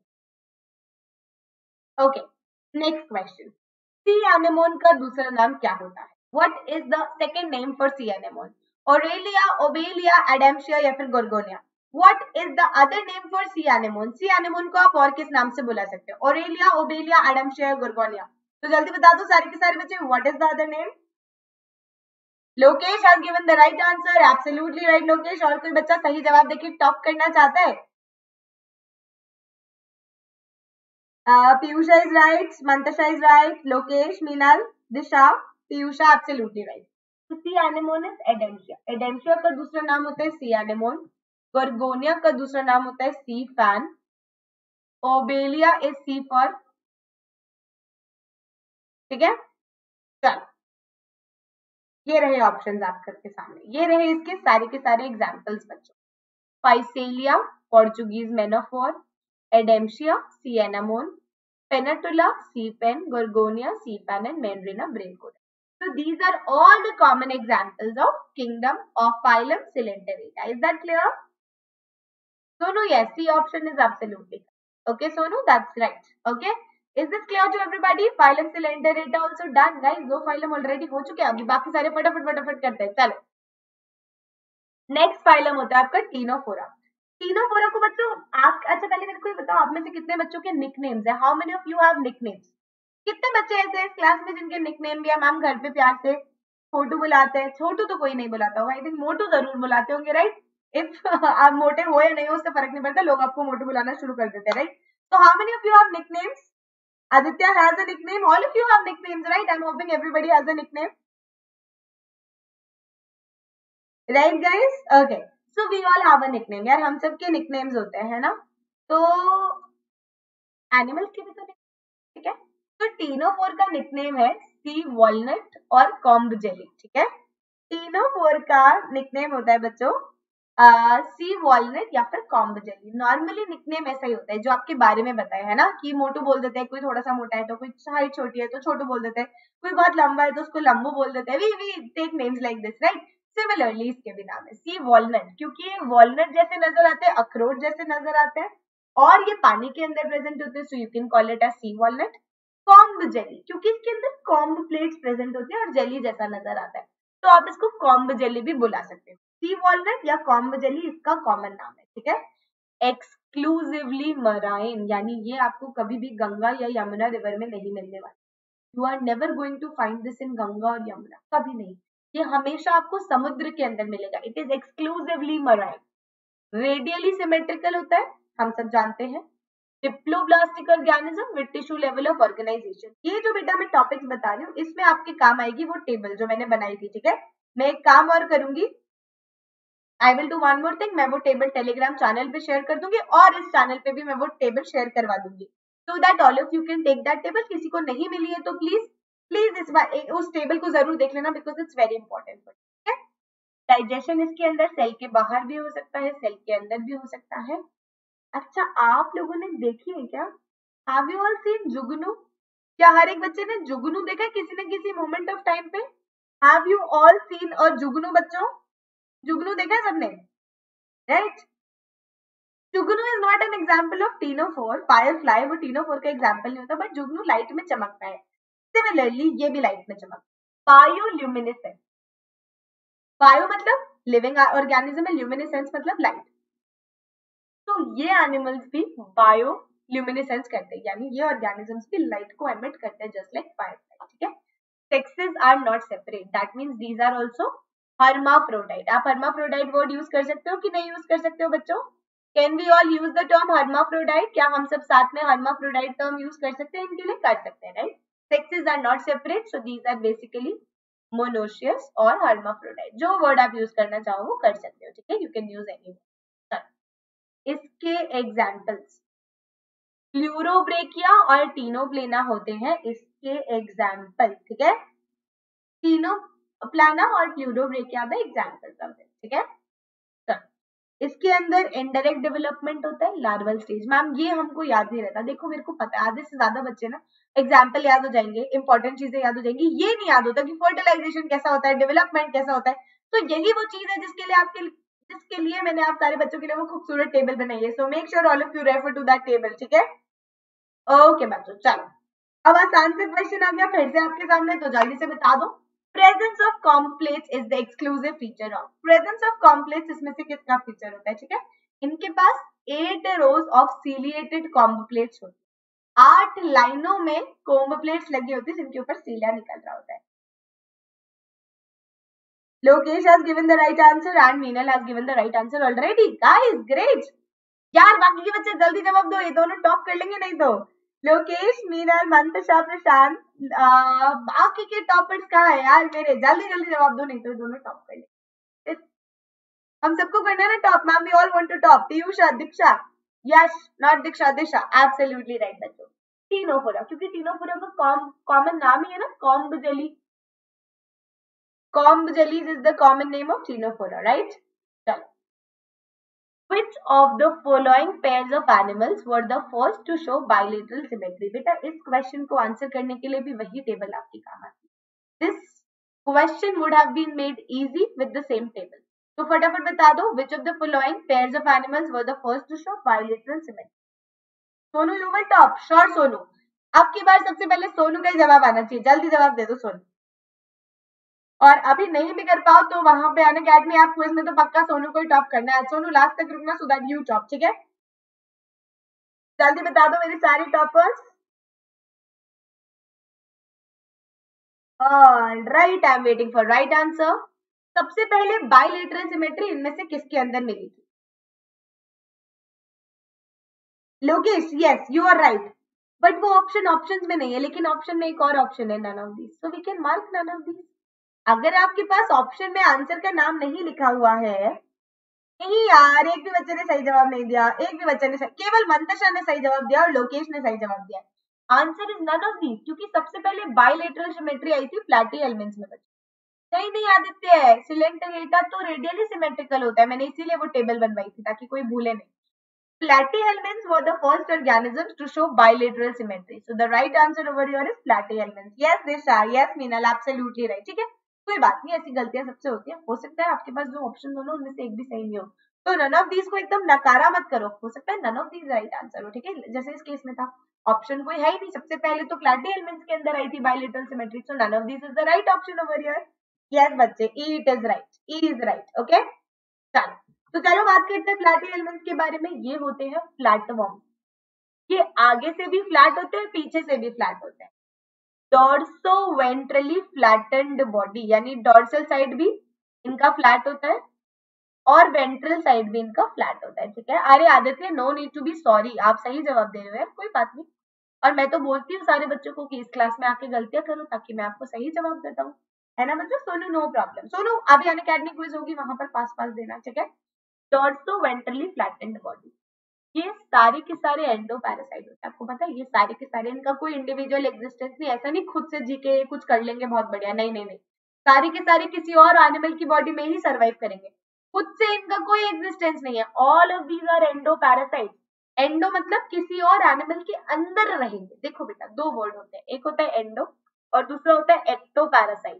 Okay, next question, sea anemone का दूसरा नाम क्या होता है? What is the second name for sea anemone? Aurelia, Obelia, Adamsia या फिर Gorgonia? What is the other name for sea anemone? Sea anemone को आप और किस नाम से बुला सकते हो? ऑरेलिया, ओबेलिया, एडेम्शिया या गोर्गोनिया? तो जल्दी बता दो सारे के सारे बच्चे, what is the other name? Lokesh has given the right answer, absolutely right Lokesh. और कोई बच्चा सही जवाब देके टॉप करना चाहता है? Piyusha is right, Mantasha is right, Lokesh, Meenal, Disha, Piyusha absolutely right. तो सी एनेमोन इज एडेम्शिया। एडेम्शिया का दूसरा नाम होता है सी एनेमोन। गोर्गोनिया का दूसरा नाम होता है sea fan. Obelia is sea fur. ठीक है, चलो ये रहे ऑप्शंस आपके सामने, ये रहे इसके सारे एग्जांपल्स बच्चों। Physalia, Portuguese man of war. Adamsia, sea anemone. Pennatula, sea pen. Gorgonia, sea fan and Meandrina, brain coral. So these are all the common examples of kingdom of phylum Coelenterata. Is that clear? Sonu, yes, C option is absolutely correct. Okay, Sonu, that's right. Okay, is this clear to everybody? Phylum Coelenterata also done, guys. दो phylum already हो चुके हैं, अभी बाकी सारे फटाफट करते हैं। चलो, नेक्स्ट फाइलम होता है आपका टीनोफोरा। टीनोफोरा को बच्चों आप, अच्छा पहले मेरे को बताओ, आप में से कितने बच्चों के निकनेम्स है? How many of you have nicknames? कितने बच्चे ऐसे हैं इस क्लास में जिनके निकनेम भी है? मैम घर पे प्यार से छोटू बुलाते हैं। छोटू तो कोई नहीं बुलाता होगा, आई थिंक मोटू जरूर बुलाते होंगे, राइट? इफ आप मोटे हो या नहीं हो उससे फर्क नहीं पड़ता, लोग आपको मोटू बुलाना शुरू कर देते हैं, right? So how many of you have nicknames? Aditya has a nickname. All of you have nicknames, right? I'm hoping everybody has a nickname. Right, guys? Okay. So we all have a nickname. यार हम सबके nicknames होते हैं, है ना? तो animals के भी तो, ठीक है? तो टीनोफोर का निकनेम है सी वॉलनट और कॉम्ब जेली। ठीक है, टीनोफोर का निकनेम होता है बच्चों सी वॉलनट या फिर कॉम्ब जेली। नॉर्मली निकनेम ऐसा ही होता है जो आपके बारे में बताए, है ना? कि मोटू बोल देते हैं, कोई थोड़ा सा मोटा है तो, कोई हाइट छोटी है तो छोटू बोल देते हैं, कोई बहुत लंबा है तो उसको लंबू बोल देते हैं। We take names like this, right? Similarly इसके भी नाम है सी वॉलनट, क्योंकि ये वॉलनट जैसे नजर आते हैं, अखरोट जैसे नजर आते हैं, और ये पानी के अंदर प्रेजेंट होते हैं, so you can call it as sea walnut. Comb jelly, क्योंकि इसके अंदर कॉम्ब प्लेट्स प्रेजेंट होती है और जेली जैसा नजर आता है, तो आप इसको कॉम्ब जेली भी बुला सकते हो। सी वॉलनट या कॉम्ब जेली इसका कॉमन नाम है। ठीक है, एक्सक्लूसिवली मराइन, यानी ये आपको कभी भी गंगा या यमुना रिवर में नहीं मिलने वाला। You are never going to find this in Ganga और यमुना, कभी नहीं। ये हमेशा आपको समुद्र के अंदर मिलेगा। It is exclusively marine. Radially symmetrical होता है, हम सब जानते हैं। Diploblastic organism with tissue level of organisation. ये जो बेटा मैं टॉपिक्स बता रही हूँ इसमें आपके काम आएगी वो टेबल जो मैंने बनाई थी। ठीक है, मैं एक काम और करूंगी, I will do one more thing, मैं वो टेबल टेलीग्राम चैनल पे शेयर कर दूंगी और इस चैनल पे भी मैं वो टेबल शेयर करवा दूंगी, so that all of you can take that table. किसी को नहीं मिली है तो प्लीज प्लीज उस टेबल को जरूर देख लेना, बिकॉज इट्स वेरी इंपॉर्टेंट। ठीक है, डाइजेशन इसके अंदर सेल के बाहर भी हो सकता है, सेल के अंदर भी हो सकता है। अच्छा, आप लोगों ने देखी है क्या? हैव यू ऑल सीन जुगनू? क्या हर एक बच्चे ने जुगनू देखा है किसी न किसी मोमेंट ऑफ टाइम पे? Have you all seen a जुगनू बच्चों? जुगनू देखा है सबने, राइट? जुगनू is not an example of ctenophore. Firefly वो टीनोफोर का एग्जाम्पल नहीं होता, बट जुगनू लाइट में चमकता है। सिमिलरली ये भी लाइट में चमकता है। बायोल्यूमिनेसेंस, बायो मतलब लिविंग ऑर्गेनिज्म है, ल्यूमिनेसेंस मतलब लाइट। तो ये एनिमल्स भी बायोल्यूमिनेसेंस करते हैं, यानी ये ऑर्गेनिजम्स भी लाइट को एमिट करते हैं जस्ट लाइक फायरफ्लाई, ठीक है? Sexes are not separate, that means these are also hermaphrodite. आप हर्माफ्रोडाइट वर्ड यूज कर सकते हो कि नहीं यूज कर सकते हो बच्चों? Can we all use the term hermaphrodite? क्या हम सब साथ में हर्माफ्रोडाइट टर्म यूज कर सकते हैं इनके लिए? कर सकते हैं, right? Sexes are not separate, so these are basically monoecious और हर्माफ्रोडाइट। जो वर्ड आप यूज करना चाहो वो कर सकते हो, ठीक है? You can use any word. इसके एग्जाम्पल्स प्लूरोब्रेकिया और टीनोप्लेना होते हैं इसके एग्जाम्पल, ठीक है? टीनोप्लाना और Pleurobrachia the examples of this, ठीक है? इसके अंदर इनडायरेक्ट डेवलपमेंट होता है, लार्वल स्टेज। मैम ये हमको याद नहीं रहता, देखो मेरे को पता है आधे से ज्यादा बच्चे ना एग्जाम्पल याद हो जाएंगे, इंपॉर्टेंट चीजें याद हो जाएंगी, ये नहीं याद होता कि फर्टिलाइजेशन कैसा होता है, डेवलपमेंट कैसा होता है। तो यही वो चीज है जिसके लिए मैंने आप सारे बच्चों के लिए वो खूबसूरत टेबल बनाई है। So make sure all of you refer to that table, ठीक है? ओके बच्चों, चलो अब आसान से क्वेश्चन आ गया फिर से आपके सामने, तो जल्दी से बता दो। Presence of complex is the exclusive feature of. Presence of complex इसमें से किसका फीचर होता है, ठीक है? इनके पास 8 रोज ऑफ सीलिएटेड कॉम्प्लेट्स होते हैं। 8 लाइनों में कॉम्प्लेट्स लगी होती है जिनके ऊपर सीलिया निकल रहा होता है। Lokesh has given the right answer and Meenal has given the right answer already. Guys, great. यार बाकी के बच्चे जल्दी जवाब दो, ये दोनों टॉप कर लेंगे नहीं तो। लोकेश, मीनल, मंतशा, प्रशांत, बाकी के टॉपर्स कहाँ है यार मेरे? जल्दी जल्दी जवाब दो, नहीं तो ये दोनों टॉप कर लेंगे। हम सबको करना है ना top, ma'am we all want to top. Piyusha, Diksha, Yash, not Diksha, Disha, absolutely right बच्चों। टीनोफोरा, क्योंकि टीनोफोरा का कॉमन नाम ही है ना comb jelly. Comb jellies is the common name of Ctenophora, right? चलो, which of the following pairs of animals were the first to show bilateral symmetry? बेटा इस क्वेश्चन को आंसर करने के लिए भी वही टेबल आपकी काम आती है। This question would have been made easy with the same table. तो फटाफट बता दो, which of the following pairs of animals were the first to show bilateral symmetry? Sonu you will top, sure Sonu. अब की बार सबसे पहले सोनू का ही जवाब आना चाहिए, जल्दी जवाब दे दो सोनू। और अभी नहीं भी कर पाओ तो वहां पे अनअकैडमी ऐप क्विज में तो पक्का सोनू को ही टॉप करना है। सोनू लास्ट तक रुकना सो दैट यू टॉप, ठीक है? जल्दी बता दो मेरी सारी toppers. Right, I am waiting for right answer. सबसे पहले बाइलेटरल सिमेट्री इनमें से किसके अंदर मिली थी? Lokesh, yes you are right, but वो ऑप्शंस में नहीं है, लेकिन ऑप्शन में एक और ऑप्शन है, none of these, so we can mark none of these. अगर आपके पास ऑप्शन में आंसर का नाम नहीं लिखा हुआ है, नहीं यार एक भी बच्चे ने सही जवाब नहीं दिया, एक भी बच्चे ने केवल मंतशा ने सही जवाब दिया और लोकेश ने सही जवाब दिया। Answer is none of these, क्योंकि सबसे पहले बाइलेटरल सिमेट्री आई थी प्लैटी एलिमेंट्स में बच्चे। नहीं आदित्य, सिलेंटेटा तो रेडियली सिमेट्रिकल होता है, मैंने इसीलिए वो टेबल बनवाई थी ताकि कोई भूले नहीं। Platyhelminths were the first organisms to show bilateral symmetry. So the right answer over here is platyhelminths. Yes, Disha. Yes, Meenal. Absolutely right. ठीक है, कोई बात नहीं, ऐसी गलतियां सबसे होती है। हो सकता है आपके पास जो ऑप्शन दोनों उनमें से एक भी सही नहीं हो, तो नन ऑफ दीज को एकदम नकारा मत करो, हो सकता है none of these right answer हो, ठीक है? जैसे इस केस में था, ऑप्शन कोई है ही नहीं, सबसे पहले तो प्लैटीहेल्मिन्थ्स के अंदर आई थी bilateral symmetry, so none of these is the right option over here. Yes बच्चे, E it is right, E is right, okay? चलो, तो चलो बात करते हैं प्लैटीहेल्मिन्थ्स के बारे में। ये होते हैं फ्लैटवर्म। ये आगे से भी फ्लैट होते हैं, पीछे से भी फ्लैट होते हैं। डॉर्सो वेंट्रली फ्लैटेंड बॉडी, यानी डॉर्सल साइड भी इनका फ्लैट होता है और वेंट्रल साइड भी इनका फ्लैट होता है, ठीक है? अरे Aditya, no need to be sorry, आप सही जवाब दे रहे हो, कोई बात नहीं। और मैं तो बोलती हूँ सारे बच्चों को कि इस क्लास में आके गलतियां करो ताकि मैं आपको सही जवाब देता हूँ, है ना बच्चों? सोनू नो प्रॉब्लम, सोनू अभी अनअकैडमी क्विज होगी, वहां पर पास देना, ठीक है? डॉर्सो वेंट्रली फ्लैटेंड बॉडी, ये सारे के सारे एंडो पैरासाइट होते हैं। आपको पता है ये सारे के सारे, इनका कोई इंडिविजुअल एग्जिस्टेंस नहीं, ऐसा नहीं खुद से जी के कुछ कर लेंगे बहुत बढ़िया, नहीं नहीं नहीं, सारे के सारे किसी और एनिमल की बॉडी में ही सर्वाइव करेंगे, खुद से इनका कोई एग्जिस्टेंस नहीं है। All of these are endo parasite. Endo मतलब किसी और एनिमल के अंदर रहेंगे। देखो बेटा, दो वर्ड होते हैं, एक होता है एंडो और दूसरा होता है एक्टो पैरासाइट।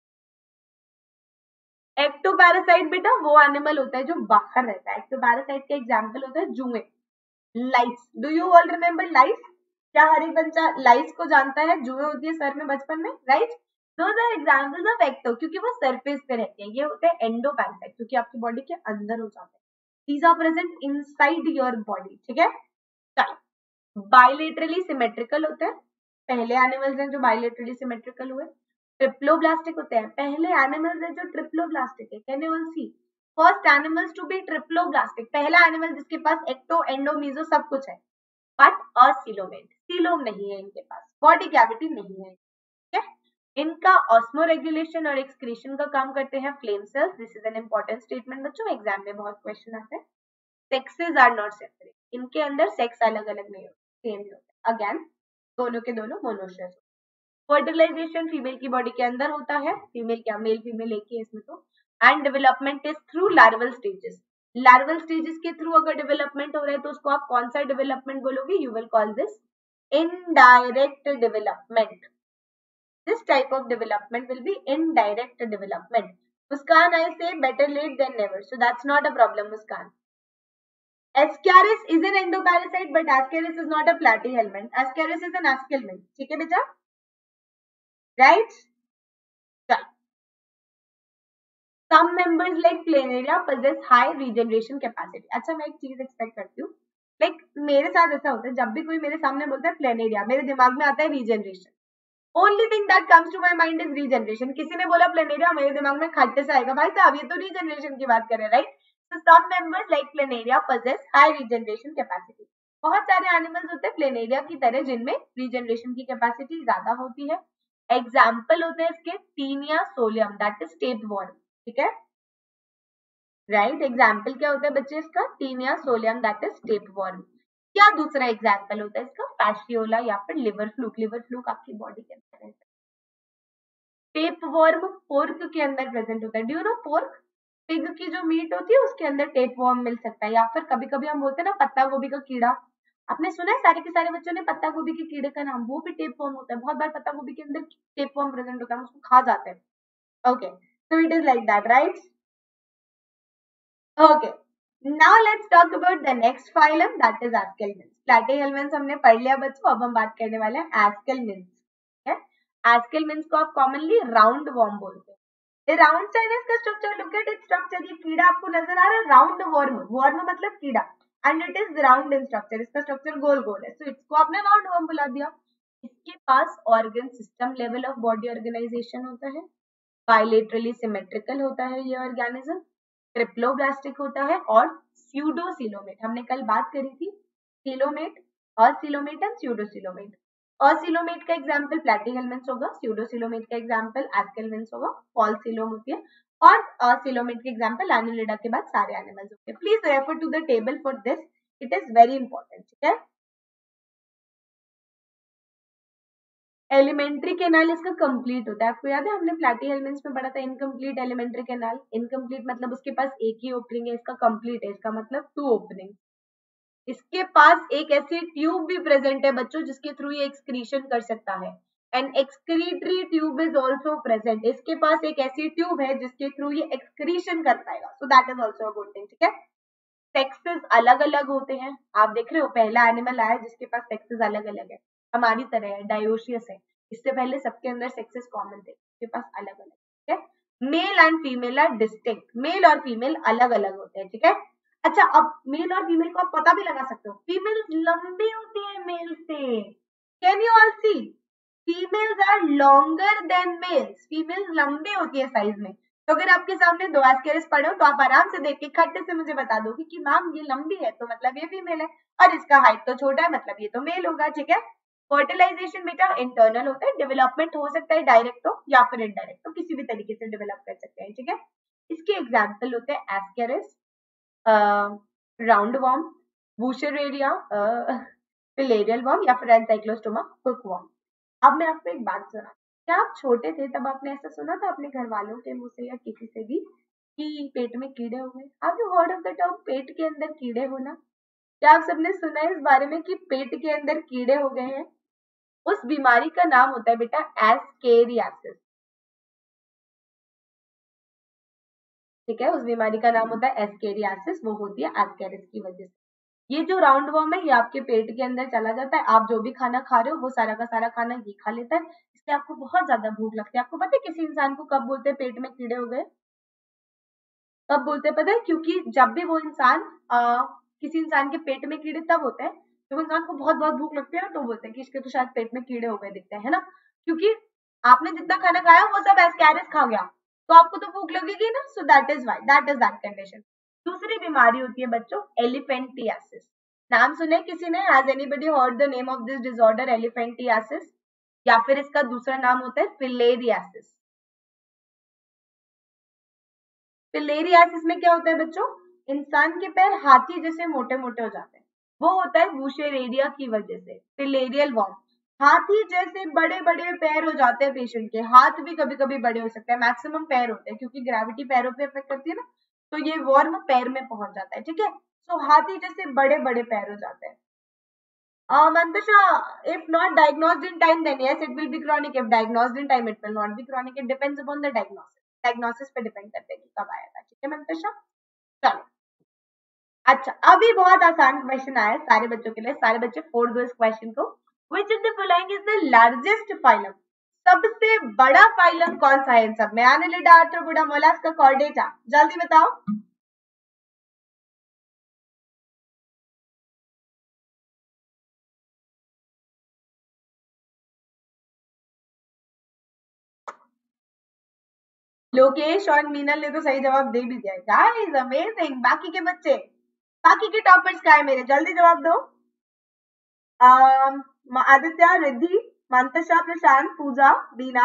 एक्टो पैरासाइट बेटा वो एनिमल होता है जो बाहर रहता है। एक्टो पैरासाइट का एग्जाम्पल होता है जुए, lice. Do you all remember lice? क्या हर एक बच्चा लाइस को जानता है? जुए होती है सर में बचपन में, right? Those are examples of ecto, क्योंकि वो सरफेस पे रहते हैं। ये होते हैं एंडो पैरासाइट, क्योंकि आपकी बॉडी के अंदर हो जाते हैं। These are present inside your body, ठीक है? चलो, बायलेटरली सिमेट्रिकल होते हैं, पहले एनिमल्स हैं जो बायलेटरली सिमेट्रिकल हुए। ट्रिप्लोब्लास्टिक होते हैं, पहले एनिमल्स हैं जो ट्रिप्लोब्लास्टिक है। Can you all see? First animals to be triploblastic, पहला एनिमल जिसके पास एक्टो एंडो मीजो सब कुछ है, बट असिलोमेट, सीलोम नहीं है इनके पास, बॉडी कैविटी नहीं है, ठीक है? इनका ऑस्मो रेगुलेशन और एक्सक्रीशन का काम करते हैं flame cells. This is an important statement बच्चों, एग्जाम में बहुत क्वेश्चन आते हैं। सेक्सेस आर नॉट सेपरेट, इनके अंदर सेक्स अलग अलग नहीं होते, सेम ही होते। अगेन दोनों के दोनों मोनोशेस। फर्टिलाइजेशन फीमेल की बॉडी के अंदर होता है, फीमेल क्या मेल फीमेल एक ही है इसमें तो। And development is through larval stages. Larval stages के थ्रू अगर डेवलपमेंट हो रहा है तो उसको आप कौन सा डेवलपमेंट बोलोगे? You will call this indirect development. This type of development will be indirect development. Muskan, I say better late than never, so that's not a problem, Muskan. Ascaris is an endoparasite, but Ascaris is not a platyhelminth. Ascaris is an ascalminth. ठीक है बेटा? Right? Some members like planaria possess high regeneration capacity. अच्छा, मैं एक चीज expect करती हूँ, like मेरे साथ ऐसा होता है, जब भी कोई मेरे सामने बोलता है प्लेनेरिया, मेरे दिमाग में आता है regeneration. Only thing that comes to my mind is regeneration. किसी ने बोला प्लेनेरिया, मेरे दिमाग में खट्टे से आएगा, भाई साहब ये तो रीजनरेशन की बात कर रहे हैं, right? So some members like planaria possess high regeneration capacity. बहुत सारे एनिमल्स होते हैं प्लेनेरिया की तरह जिनमें रीजनरेशन की कैपेसिटी ज्यादा होती है। एग्जाम्पल होते हैं इसके Taenia solium, that is tape worm, ठीक है? राइट, एग्जाम्पल क्या होता है बच्चे इसका? Taenia solium, that is tape worm. क्या दूसरा एग्जाम्पल होता है इसका? फैशियोला या फिर लिवर फ्लूक। लिवर फ्लूक आपकी बॉडी के अंदर है। टेप वॉर्म पोर्क के अंदर प्रेजेंट होता है। Do you know pork? Pig की जो मीट होती है उसके अंदर टेप वॉर्म मिल सकता है। या फिर कभी कभी हम बोलते हैं ना पत्ता गोभी का कीड़ा, आपने सुना है सारे के सारे बच्चों ने पत्ता गोभी के कीड़े का नाम, वो भी टेप वॉर्म होता है। बहुत बार पत्ता गोभी के अंदर टेप वॉर्म प्रेजेंट होता है, हम उसको खा जाते हैं। Okay, so it is like that, right? Okay, now let's talk about the next phylum, that is Ascalminths. Platyhelminths हमने पढ़ लिया बच्चों, अब हम बात करने वाले हैं Ascalminths, है? Ascalminths को आप commonly round worm बोलते हैं। The round sign is का structure, look at its structure। ये कीड़ा आपको नजर आ रहा है, round worm, worm मतलब कीड़ा, and it is round in structure, इसका structure गोल गोल है, so इसको आपने round worm बुला दिया। इसके पास organ system level of body organization होता है, bilaterally symmetrical होता है ये organism, ट्रिप्लोब्लास्टिक होता है और स्यूडोसिलोमेट। हमने कल बात करी थी coelomate, acoelomate and pseudocoelomate. Acoelomate का एग्जांपल प्लैटीहेल्मिन्थ्स होगा, स्यूडोसिलोमेट का एग्जांपल एस्केल्मिन्थ्स होगा, फॉल्सिलोम होती है, और असिलोमेट के एग्जांपल एनुलिडा के बाद सारे एनिमल्स होते हैं। Please refer to the table for this, it is very important, ठीक है? एलिमेंट्री कैनाल इसका कंप्लीट होता है। आपको याद है हमने प्लैटीहेल्मिन्थ्स में पढ़ा था इनकम्प्लीट एलिमेंट्री कैनाल। इनकम्प्लीट मतलब उसके पास एक ही ओपनिंग है, इसका कंप्लीट है इसका मतलब 2 ओपनिंग। इसके पास एक ऐसी ट्यूब भी प्रेजेंट है बच्चों जिसके थ्रू ये एक्सक्रीशन कर सकता है, and excretory tube is also present. इसके पास एक ऐसी ट्यूब है जिसके थ्रू ये एक्सक्रीशन कर पाएगा, so that is also a good thing, ठीक है? सेक्सेस अलग अलग होते हैं, आप देख रहे हो पहला एनिमल आया जिसके पास सेक्सेस अलग अलग है, हमारी तरह है, डायोशियस है। इससे पहले सबके अंदर सेक्सेस कॉमन थे, इसके पास अलग अलग, ठीक है? Male and female are distinct, male और फीमेल अलग अलग होते हैं, ठीक है? अच्छा, अब मेल और फीमेल को आप पता भी लगा सकते हो, फीमेल लंबी होती है मेल से। Can you all see? Females are longer than males, females लंबी होती है साइज में। तो अगर आपके सामने 2 एस्केरिस पड़े हो तो आप आराम से देख के खट्टे से मुझे बता दोगे कि मैम ये लंबी है तो मतलब ये फीमेल है, और इसका हाइट तो छोटा है मतलब ये तो मेल होगा, ठीक है? फर्टिलाइजेशन बेटा इंटरनल होता है, डेवलपमेंट हो सकता है डायरेक्ट हो या फिर इनडायरेक्ट हो, किसी भी तरीके से डेवलप कर सकते हैं, ठीक है? इसके एग्जाम्पल होते हैं Ascaris, round worm, Wuchereria, filarial worm या फिर एनसाइक्लोस्टोमा हुक वॉर्म। अब मैं आपको एक बात सुना, क्या आप छोटे थे तब आपने ऐसा सुना था अपने घर वालों के मुंह से या किसी से भी कि पेट में कीड़े हो गए? Have you heard of the term पेट के अंदर कीड़े होना? क्या आप सबने सुना है इस बारे में कि पेट के अंदर कीड़े हो गए हैं? उस बीमारी का नाम होता है बेटा एस्केरियासिस। ठीक है, उस बीमारी का नाम होता है एस्केरियासिस। वो होती है एस्केरिस की वजह से। ये जो राउंड वर्म है ये आपके पेट के अंदर चला जाता है। आप जो भी खाना खा रहे हो वो सारा का सारा खाना ये खा लेता है। इससे आपको बहुत ज्यादा भूख लगती है। आपको पता है किसी इंसान को कब बोलते हैं पेट में कीड़े हो गए? कब बोलते हैं पता है? क्योंकि जब भी वो इंसान किसी इंसान के पेट में कीड़े तब होते हैं जब इंसान को बहुत बहुत भूख लगती है ना, तो बोलते हैं कि इसके तो शायद पेट में कीड़े हो गए दिखते हैं, है ना? क्योंकि आपने जितना खाना खाया वो सब एस्कैरिस खा गया, तो आपको तो भूख लगेगी ना। So that is why, that is that condition. दूसरी बीमारी होती है बच्चों एलिफेंटियासिस। नाम सुने किसी ने? Has anybody heard the name of this disorder elephantiasis? या फिर इसका दूसरा नाम होता है फिलेरियासिस। फिलेरियासिस में क्या होता है बच्चों? इंसान के पैर हाथी जैसे मोटे मोटे हो जाते हैं। वो होता है वुशेरेरिया की वजह से, फिलेरियल वॉर्म। हाथी जैसे बड़े बड़े पैर हो जाते हैं पेशेंट के। हाथ भी कभी कभी बड़े हो सकते हैं, मैक्सिमम पैर होते हैं क्योंकि ग्रेविटी पैरों पे इफेक्ट करती है ना, तो ये वॉर्म पैर में पहुंच जाता है। ठीक है, सो हाथी जैसे बड़े बड़े पैर हो जाते हैं। Mantasha, if not diagnosed in time, then yes, it will be chronic. If diagnosed in time, it will not be chronic. It depends upon the diagnosis. Diagnosis पे depend करते हैं कि कब आया था। ठीक है मंतशा, चलो। अच्छा, अभी बहुत आसान क्वेश्चन आया है सारे बच्चों के लिए। सारे बच्चे फोड़ दो इस क्वेश्चन को। Which of the following is the largest phylum? सबसे बड़ा फाइलम कौन सा है इन सब में? Annelida, Arthropoda, Mollusca, Chordata। जल्दी बताओ। लोकेश और मीनल ने तो सही जवाब दे भी दिया। Guys amazing. बाकी के बच्चे, बाकी के टॉपर्स क्या है मेरे? जल्दी जवाब दो। आदित्य, रिद्धि, मंतशा, प्रशांत, पूजा, दीना।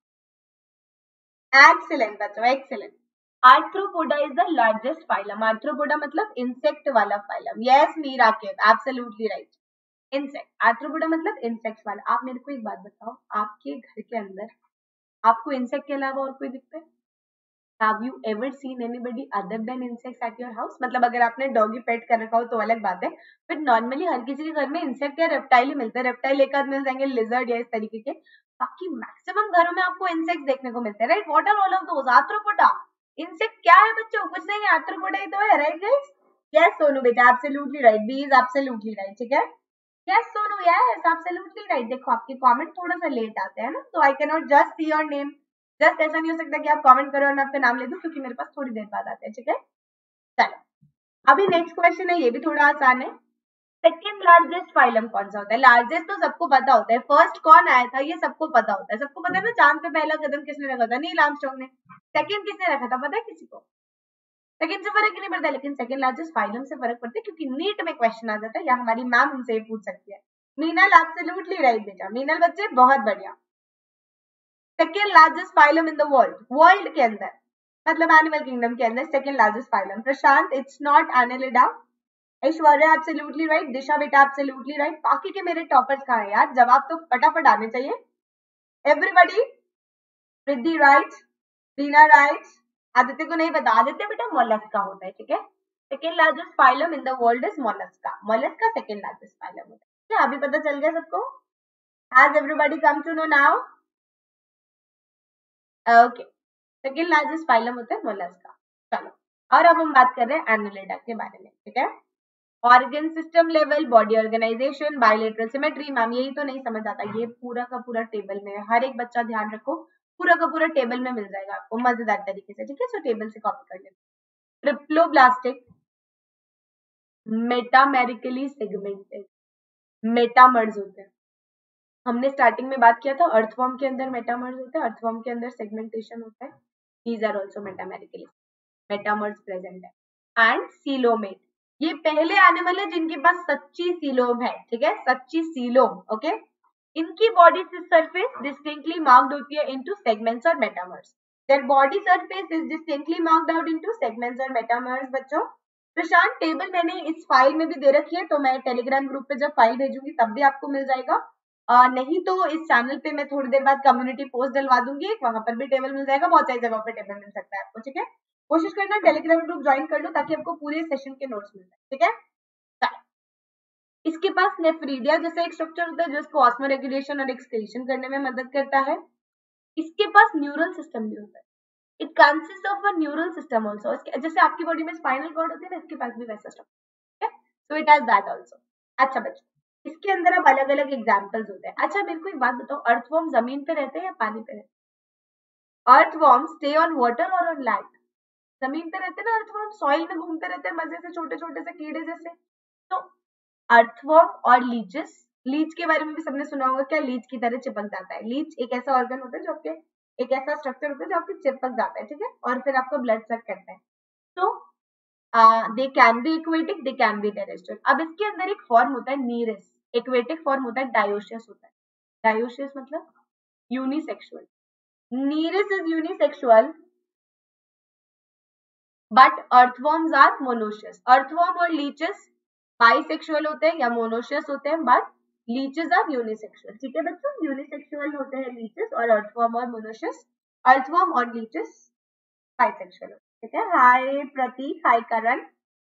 एक्सीलेंट बच्चों, excellent. Arthropoda is the largest phylum. Arthropoda मतलब इंसेक्ट वाला phylum. Yes Meera K, absolutely right. Insect, Arthropoda मतलब इंसेक्ट वाला। आप मेरे को एक बात बताओ, आपके घर के अंदर आपको इंसेक्ट के अलावा और कोई दिखता है? Have you ever seen anybody other than insects at your house? मतलब अगर आपने डॉगी पेट कर रखा हो तो अलग बात है, बट नॉर्मली हर किसी के घर में इंसेक्ट या रेप्टाइल ही मिलते हैं। रेप्टाइल एक आध मिल जाएंगे, लिजर्ड या इस तरीके के। बाकी मैक्सिमम घरों में आपको इंसेक्ट देखने को मिलते हैं, right? What are all of those? Arthropoda. Insect क्या है बच्चों? कुछ नहीं है, आर्थ्रोपोडा ही तो है, राइट गाइस? यस सोनू बेटा, absolutely right. B is absolutely right. ठीक है, yes Sonu, yes absolutely right. देखो आपके कमेंट थोड़ा सा लेट आते हैं ना, तो I can not just see your name. Just ऐसा नहीं हो सकता कि आप कमेंट करो और मैं आपका नाम ले दूं, क्योंकि मेरे पास थोड़ी देर बाद आते हैं। ठीक है, चलो अभी नेक्स्ट क्वेश्चन है, ये भी थोड़ा आसान है। सेकेंड लार्जेस्ट फाइलम कौन सा होता है? लार्जेस्ट तो सबको पता होता है, फर्स्ट कौन आया था ये सबको पता होता है। सबको पता है ना, चांद पे पहला कदम किसने रखा था? नील आर्मस्ट्रांग ने। सेकंड किसने रखा था पता है किसी को? सेकंड से फर्क नहीं पड़ता, लेकिन सेकंड लार्जेस्ट फाइलम से फर्क पड़ता है, क्योंकि नीट में क्वेश्चन आ जाता है, या हमारी मैम हमसे ये पूछ सकती है। मीनल एब्सोल्युटली राइट बेटा, मीनल बच्चे बहुत बढ़िया। Second largest phylum in the world, world के अंदर मतलब एनिमल किंगडम के अंदर second largest phylum. Prashant, it's not Annelida. Aishwarya absolutely right. Disha बेटा एब्सोल्युटली राइट। बाकी के मेरे टॉपर्स कहाँ हैं यार? जवाब तो फटाफट आने चाहिए। Everybody, Riddhi right, Reena right. Aditya को नहीं पता, आदित्य बेटा मोलस्का होता है। ठीक है, second largest phylum in the world is Mollusca. Mollusca second largest phylum होता है। क्या अभी पता चल गया सबको? Has everybody come to know now? Okay, second largest phylum होता है मोलस्का। चलो, और अब हम बात कर रहे हैं एनालिडा के बारे में। ठीक है, organ system level, body organisation, bilateral symmetry. Ma'am यही तो नहीं समझ आता, ये पूरा का पूरा टेबल में है। हर एक बच्चा ध्यान रखो, पूरा का पूरा टेबल में मिल जाएगा आपको मजेदार तरीके से। ठीक है, सो टेबल से कॉपी कर लेते। ट्रिप्लोब्लास्टिक, मेटामेरिकली सेगमेंटेड, मेटामर्स होते हैं। हमने स्टार्टिंग में बात किया था अर्थवर्म के अंदर मेटामर्स होते हैं, अर्थवर्म के अंदर सेगमेंटेशन होता है। These are also metamerically, metamers present है। एंड सीलोमेट, ये पहले एनिमल है जिनके पास सच्ची सीलोम है। ठीक है, सच्ची सीलोम। ओके, इनकी बॉडी सरफेस डिस्टिंक्टली मार्क्ड होती है इनटू सेगमेंट्स और metamers. Their body surface is distinctly marked out into segments और मेटामर्स। बच्चों, प्रशांत टेबल मैंने इस फाइल में भी दे रखी है, तो मैं टेलीग्राम ग्रुप पे जब फाइल भेजूंगी तब भी आपको मिल जाएगा। नहीं तो इस चैनल पे मैं थोड़ी देर बाद कम्युनिटी पोस्ट डलवा दूंगी, वहां पर भी टेबल मिल जाएगा, बहुत सारी जगहों पे टेबल मिल सकता है आपको, ठीक है। कोशिश करना टेलीग्राम ग्रुप ज्वाइन कर लो ताकि आपको पूरे सेशन के नोट्स मिल जाए, ठीक है। इसके पास नेफ्रीडिया जैसा एक स्ट्रक्चर होता है जो इसको ऑस्मो रेगुलेशन और एक्सक्रीशन करने में मदद करता है। इसके पास न्यूरल सिस्टम भी होता है, it consist of a neural system also. जैसे आपकी बॉडी में स्पाइनल कॉर्ड होती है ना, इसके पास भी वैसा स्ट्रक्चर है, so it has that also. अच्छा बच्चों, इसके अंदर अब अलग अलग एग्जाम्पल्स होते हैं। अच्छा मेरे को एक बात बताओ, अर्थवर्म जमीन पे रहते हैं या पानी पे रहते हैं? अर्थवर्म स्टे ऑन वाटर और ऑन लैंड? जमीन पे रहते हैं ना अर्थवर्म, सॉइल में घूमते रहते हैं मजे से, छोटे छोटे से कीड़े जैसे। तो अर्थवर्म और लीचेस, लीच के बारे में भी सबने सुना होगा, क्या लीच की तरह चिपक जाता है। लीच एक ऐसा ऑर्गन होता है जो आपके, एक ऐसा स्ट्रक्चर होता है जो आपके चिपक जाता है, ठीक है, और फिर आपका ब्लड सक करता है। तो they can be aquatic, they can be terrestrial. अब इसके अंदर एक फॉर्म होता है नीरस, इक्वेटिक फॉर्म होता है डायोशियस होता है। डायोशियस मतलब unisexual, Nereis is unisexual but earthworms are monoecious. Earthworm और लीचेस बाइसेक्सुअल होते हैं या मोनोशियस होते हैं, बट लीचेस आर यूनिसेक्सुअल, ठीक है बच्चों, यूनिसेक्सुअल होते हैं लीचेस और अर्थवर्म और मोनोशियस। अर्थवर्म और लीचेस बाइसेक्सुअल होते हैं, ठीक है। हाय प्रतीक, हाय करण।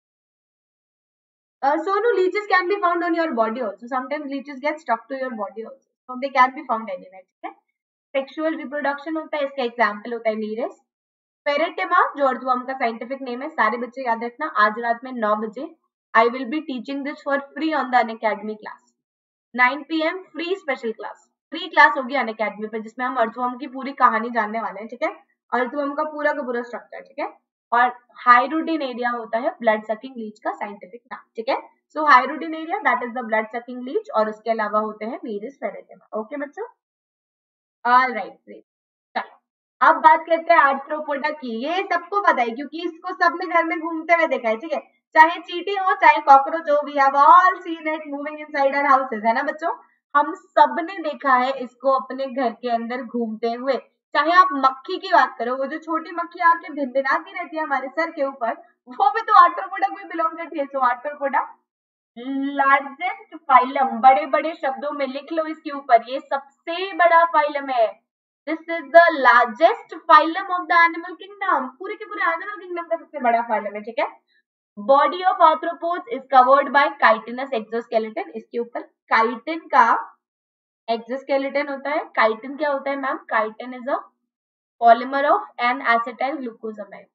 Sonu, leeches can be found on your body also. Sometimes leeches get stuck to your body also. So they can be found anywhere, ठीक है। सेक्सुअल रिप्रोडक्शन होता है, इसका एग्जाम्पल होता है नीरस। पेरेटिमा जो अर्थवर्म का साइंटिफिक नेम है, सारे बच्चे याद रखना, आज रात में 9 बजे I will be teaching this for free on the Unacademy class. 9 PM free special class, free class होगी अनअकैडमी पे, जिसमें हम अर्थवर्म की पूरी कहानी जानने वाले हैं, ठीक है। अर्थवर्म का पूरा स्ट्रक्चर, ठीक है। और हाइड्रोडिन एरिया होता है ब्लड सकिंग लीच का साइंटिफिक नाम, ठीक है। So Hirudinaria that is the blood sucking leech, और उसके अलावा होते हैं नीरस पेरेटिमा। ओके बच्चों, ऑलराइट ग्रेट। चलो अब बात करते हैं आर्थ्रोपोडा की। ये सबको पता है क्योंकि इसको सबने घर में घूमते हुए देखा है, ठीक है। चाहे चींटी हो चाहे कॉकरोच हो, we have all seen it moving inside our houses, है ना बच्चों। हम सब ने देखा है इसको अपने घर के अंदर घूमते हुए। चाहे आप मक्खी की बात करो, वो जो छोटी मक्खी आके भिनभिनाती रहती है हमारे सर के ऊपर, वो भी तो आर्थ्रोपोडा को बिलोंग करती है। सो आर्थ्रोपोडा लार्जेस्ट फाइलम, बड़े बड़े शब्दों में लिख लो इसके ऊपर, ये सबसे बड़ा फाइलम है। This is the largest phylum of the animal kingdom, पूरे के पूरे एनिमल किंगडम का सबसे बड़ा फाइलम है, ठीक है। Body of arthropods is covered by chitinous exoskeleton, इसके ऊपर काइटिन का एक्सोस्केलेटन होता है। काइटिन क्या होता है ma'am? Chitin is a polymer of N acetyl glucosamide,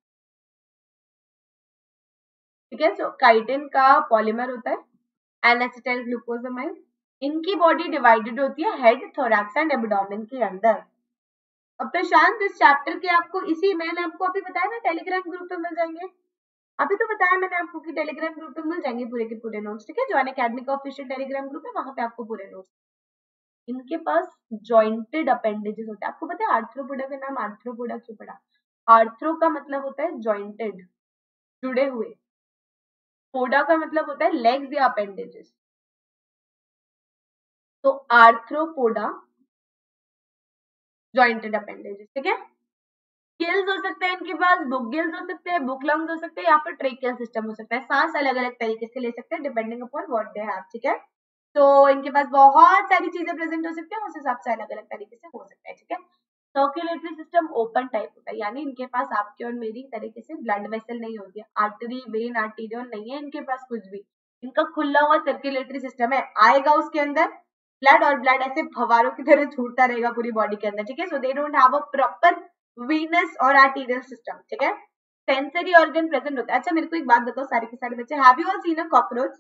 ठीक है। सो काइटिन का पॉलीमर होता है एन एसिटाइल ग्लूकोजामाइड। इनकी बॉडी डिवाइडेड होती है हेड, थोरैक्स एंड एब्डोमेन के अंदर। अब प्रशांत इस चैप्टर के आपको इसी, मैंने आपको अभी बताया ना टेलीग्राम ग्रुप पे मिल जाएंगे, अभी तो बताया मैंने आपको कि टेलीग्राम ग्रुप पे मिल जाएंगे पूरे के पूरे नोट्स, ठीक है। जो अनअकैडमी का ऑफिशियल टेलीग्राम ग्रुप है वहां पे आपको पूरे नोट्स। इनके पास जॉइंटेड अपेंडेजेस होते हैं। आपको पता है आर्थ्रोपोडा का नाम आर्थ्रोपोडा क्यों पड़ा? आर्थ्रो का मतलब होता है जॉइंटेड, जुड़े हुए। पोडा का मतलब होता है लेग्स या अपेंडेजेस। तो आर्थ्रोपोडा जॉइंटेड अपेंडेजेस, ठीक है। गिल्स हो सकते हैं इनके पास, बुक गिल्स हो सकते हैं, बुक लंग्स हो सकते हैं, या फिर ट्रेकियल सिस्टम हो सकता है। सांस अलग अलग तरीके से ले सकते हैं depending upon what they have, ठीक है। तो इनके पास बहुत सारी चीजें प्रेजेंट हो सकती है, उस हिसाब से अलग अलग तरीके से हो सकता है, ठीक है। सर्कुलेटरी सिस्टम ओपन टाइप होता है, यानी इनके पास आपके और मेरी तरीके से ब्लड वेसल नहीं होती है, आर्टरी वेन आर्टीरियल नहीं है इनके पास कुछ भी। इनका खुला हुआ सर्कुलेटरी सिस्टम है, आएगा उसके अंदर ब्लड, और ब्लड ऐसे फवारों की तरह छूटता रहेगा पूरी बॉडी के अंदर, ठीक है। So they don't have a proper venous और आर्टीरियल सिस्टम, ठीक है। सेंसरी ऑर्गन प्रेजेंट होता है। अच्छा मेरे को एक बात बताओ सारे के सारे बच्चे, have you all seen a cockroach?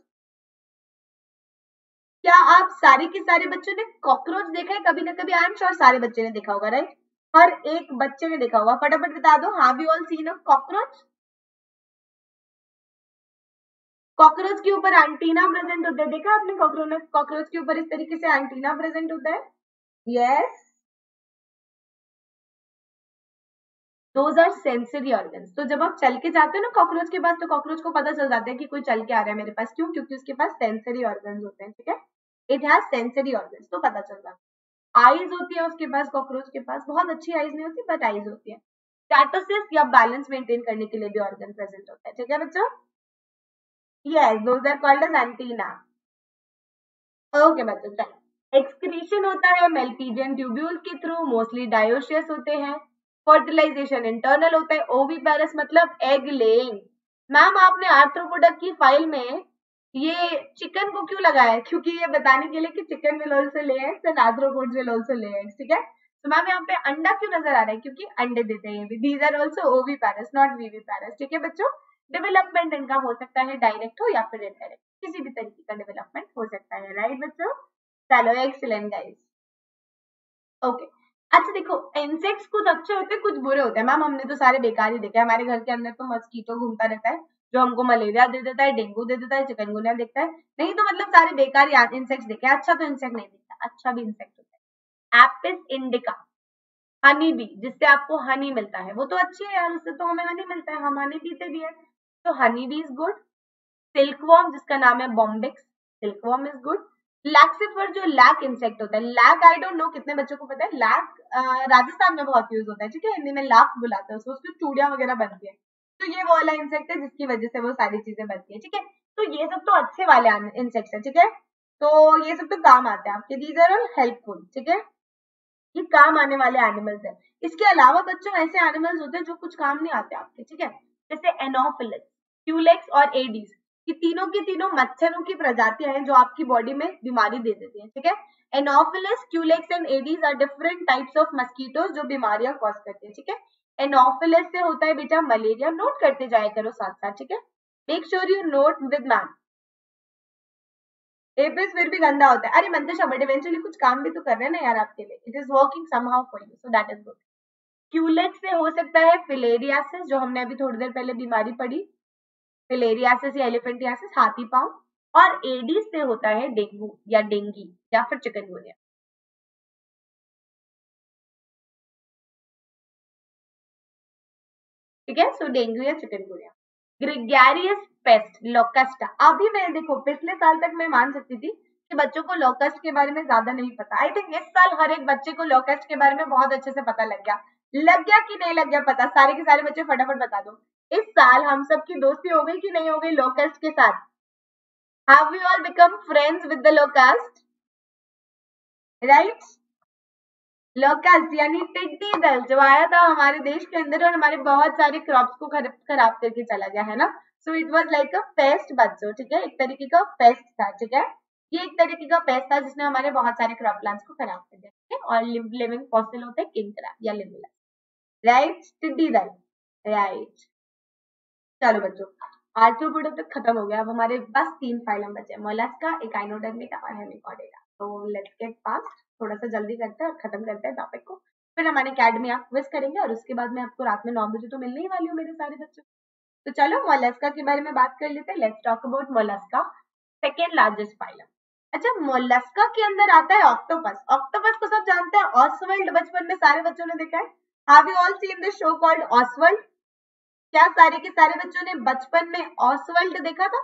क्या आप सारे के सारे बच्चों ने कॉकरोच देखा है कभी ना कभी? आई एम श्योर सारे बच्चे ने देखा होगा, राइट? हर एक बच्चे ने देखा होगा। फटाफट बता दो, have you all seen a cockroach? Cockroach के ऊपर एंटीना प्रेजेंट होता है, देखा आपने? कॉकरोच के ऊपर इस तरीके से एंटीना प्रेजेंट होता है। Yes, those are sensory organs. तो जब आप चल के जाते हो ना कॉकरोच के पास, तो कॉकरोच को पता चल जाता है कि कोई चल के आ रहा है मेरे पास। क्यों? क्योंकि उसके पास सेंसरी ऑर्गन्स होते हैं, ठीक है। इट हैज सेंसरी ऑर्गन्स, तो पता चल जाता है। आईज होती है उसके पास, कॉकरोच के पास बहुत अच्छी आईज नहीं होती बट आईज होती है। स्टैटोसिस या बैलेंस मेंटेन करने के लिए भी ऑर्गन प्रेजेंट होता है, ठीक है बच्चों। Yes, those are called as antenna. Okay बच्चों, चलो एक्सक्रीशन होता है मेल्पीजियन ट्यूब्यूल के थ्रू, मोस्टली डायोशियस होते हैं। फर्टिलाइजेशन इंटरनल होता है, ओविपेरस मतलब एग लेइंग। मैम आपने आर्थ्रोपोडा की फाइल में ये चिकन को क्यों लगाया है? क्योंकि ये बताने के लिए कि chicken will also lay eggs and arthropods will also lay eggs, ठीक है। तो मैम यहाँ पे अंडा क्यों नजर आ रहा है? क्योंकि अंडे देते हैं ये भी। These are also oviparous not viviparous, ठीक है बच्चों। डेवलपमेंट इनका हो सकता है डायरेक्ट हो या फिर इनडायरेक्ट, किसी भी तरीके का डेवलपमेंट हो सकता है, राइट बच्चों। चलो एक्सीलेंट गाइस। ओके, अच्छा देखो इंसेक्ट्स कुछ अच्छे होते हैं कुछ बुरे होते हैं। मैम हमने तो सारे बेकार ही देखे, हमारे घर के अंदर तो मस्कीटो घूमता रहता है जो हमको मलेरिया दे देता है, डेंगू दे देता है, चिकनगुनिया देता है। नहीं तो मतलब सारे बेकार ही इंसेक्ट्स देखे, अच्छा तो इंसेक्ट नहीं दिखता, अच्छा भी इंसेक्ट होता है। एपिस इंडिका, हनी बी, जिससे आपको हनी मिलता है, वो तो अच्छी है यार, उससे तो हमें हनी मिलता है, हम हनी पीते भी है, तो honey bee is good. Silkworm जिसका नाम है Bombyx, silkworm is good. Laccifer जो लैक इंसेक्ट होता है, लैक आई डोंट नो कितने बच्चों को पता है, लैक राजस्थान में बहुत यूज होता है, ठीक है, हिंदी में लाख बुलाते हैं उसको, उसकी चूड़ियां वगैरह बनती है, तो ये वो वाला इंसेक्ट है जिसकी वजह से वो सारी चीजें बनती है, ठीक है। तो ये सब तो अच्छे वाले इंसेक्ट है, ठीक है, तो ये सब तो काम आते हैं आपके, दीज आर ऑल हेल्पफुल, ठीक है, ये काम आने वाले एनिमल्स है। इसके अलावा बच्चों ऐसे एनिमल्स होते हैं जो कुछ काम नहीं आते आपके, ठीक है, जैसे एनोफिलिस, क्यूलेक्स और एडीज, ये तीनों की तीनों मच्छरों की प्रजातियां हैं जो आपकी बॉडी में बीमारी दे देती हैं, ठीक है। Anopheles, Culex and Aedes are different types of mosquitoes जो बीमारियां कॉज करती है, ठीक है। एनोफिलिस से होता है बेटा मलेरिया, नोट करते जाया करो साथ साथ, ठीक है, make sure you note with ma'am. Apis फिर भी गंदा होता है, अरे मंतशा बट इवेंचुअली कुछ काम भी तो कर रहे हैं ना यार आपके लिए, it is working somehow for you, so that is good. Culex से हो सकता है फिलेरियासिस, जो हमने अभी थोड़ी देर पहले बीमारी पढ़ी, फिलेरियासिस या एलिफेंटियासिस, हाथी पांव। और एडीज से होता है डेंगू या डेंगी या फिर चिकनगुनिया, ठीक है, सो डेंगू या चिकनगुनिया। ग्रेगेरियस पेस्ट लोकस्ट, अभी मैं देखो पिछले साल तक मैं मान सकती थी कि बच्चों को लोकस्ट के बारे में ज्यादा नहीं पता, आई थिंक इस साल हर एक बच्चे को लोकस्ट के बारे में बहुत अच्छे से पता लग गया कि नहीं लग गया पता, सारे के सारे बच्चे फटाफट बता दो, इस साल हम सब की दोस्ती हो गई कि नहीं हो गई लोकस्ट के साथ? Have we all become friends with the locust, right? Locust यानी टिड्डी दल जो आया था हमारे देश के अंदर और हमारे बहुत सारे क्रॉप्स को खराब करके चला गया है ना, so it was like a pest बच्चों, ठीक है, एक तरीके का पेस्ट था, ठीक है, ये एक तरीके का पेस्ट था जिसने हमारे बहुत सारे क्रॉप प्लांट्स को खराब कर दिया, ठीक है, और लिविंग फॉसिल होते हैं किंग क्रैब या लिमुला, राइट, टिड्डी दल, राइट। चलो बच्चों आर्थ्रोपोडा तक खत्म हो गया, अब हमारे पास 3 फाइलम बचे हैं, मोलस्का, एकाइनोडर्मिटा और हेमिकोडेटा, तो लेट्स गेट फास्ट, थोड़ा सा जल्दी करते हैं और खत्म करते हैं टॉपिक को, फिर हमारे अकेडमी आप क्विज करेंगे और उसके बाद मैं आपको रात में 9 बजे तो मिलने ही वाली हूँ मेरे सारे बच्चों। तो चलो मोलस्का के बारे में बात कर लेते हैं, let's talk about Mollusca, second largest phylum. अच्छा मोलस्का के अंदर आता है ऑक्टोपस, ऑक्टोपस को सब जानते हैं, ऑसवर्ल्ड बचपन में सारे बच्चों ने देखा है, have you all seen the show called Oswald? क्या सारे के सारे बच्चों ने बचपन में ऑसवर्ल्ड देखा था?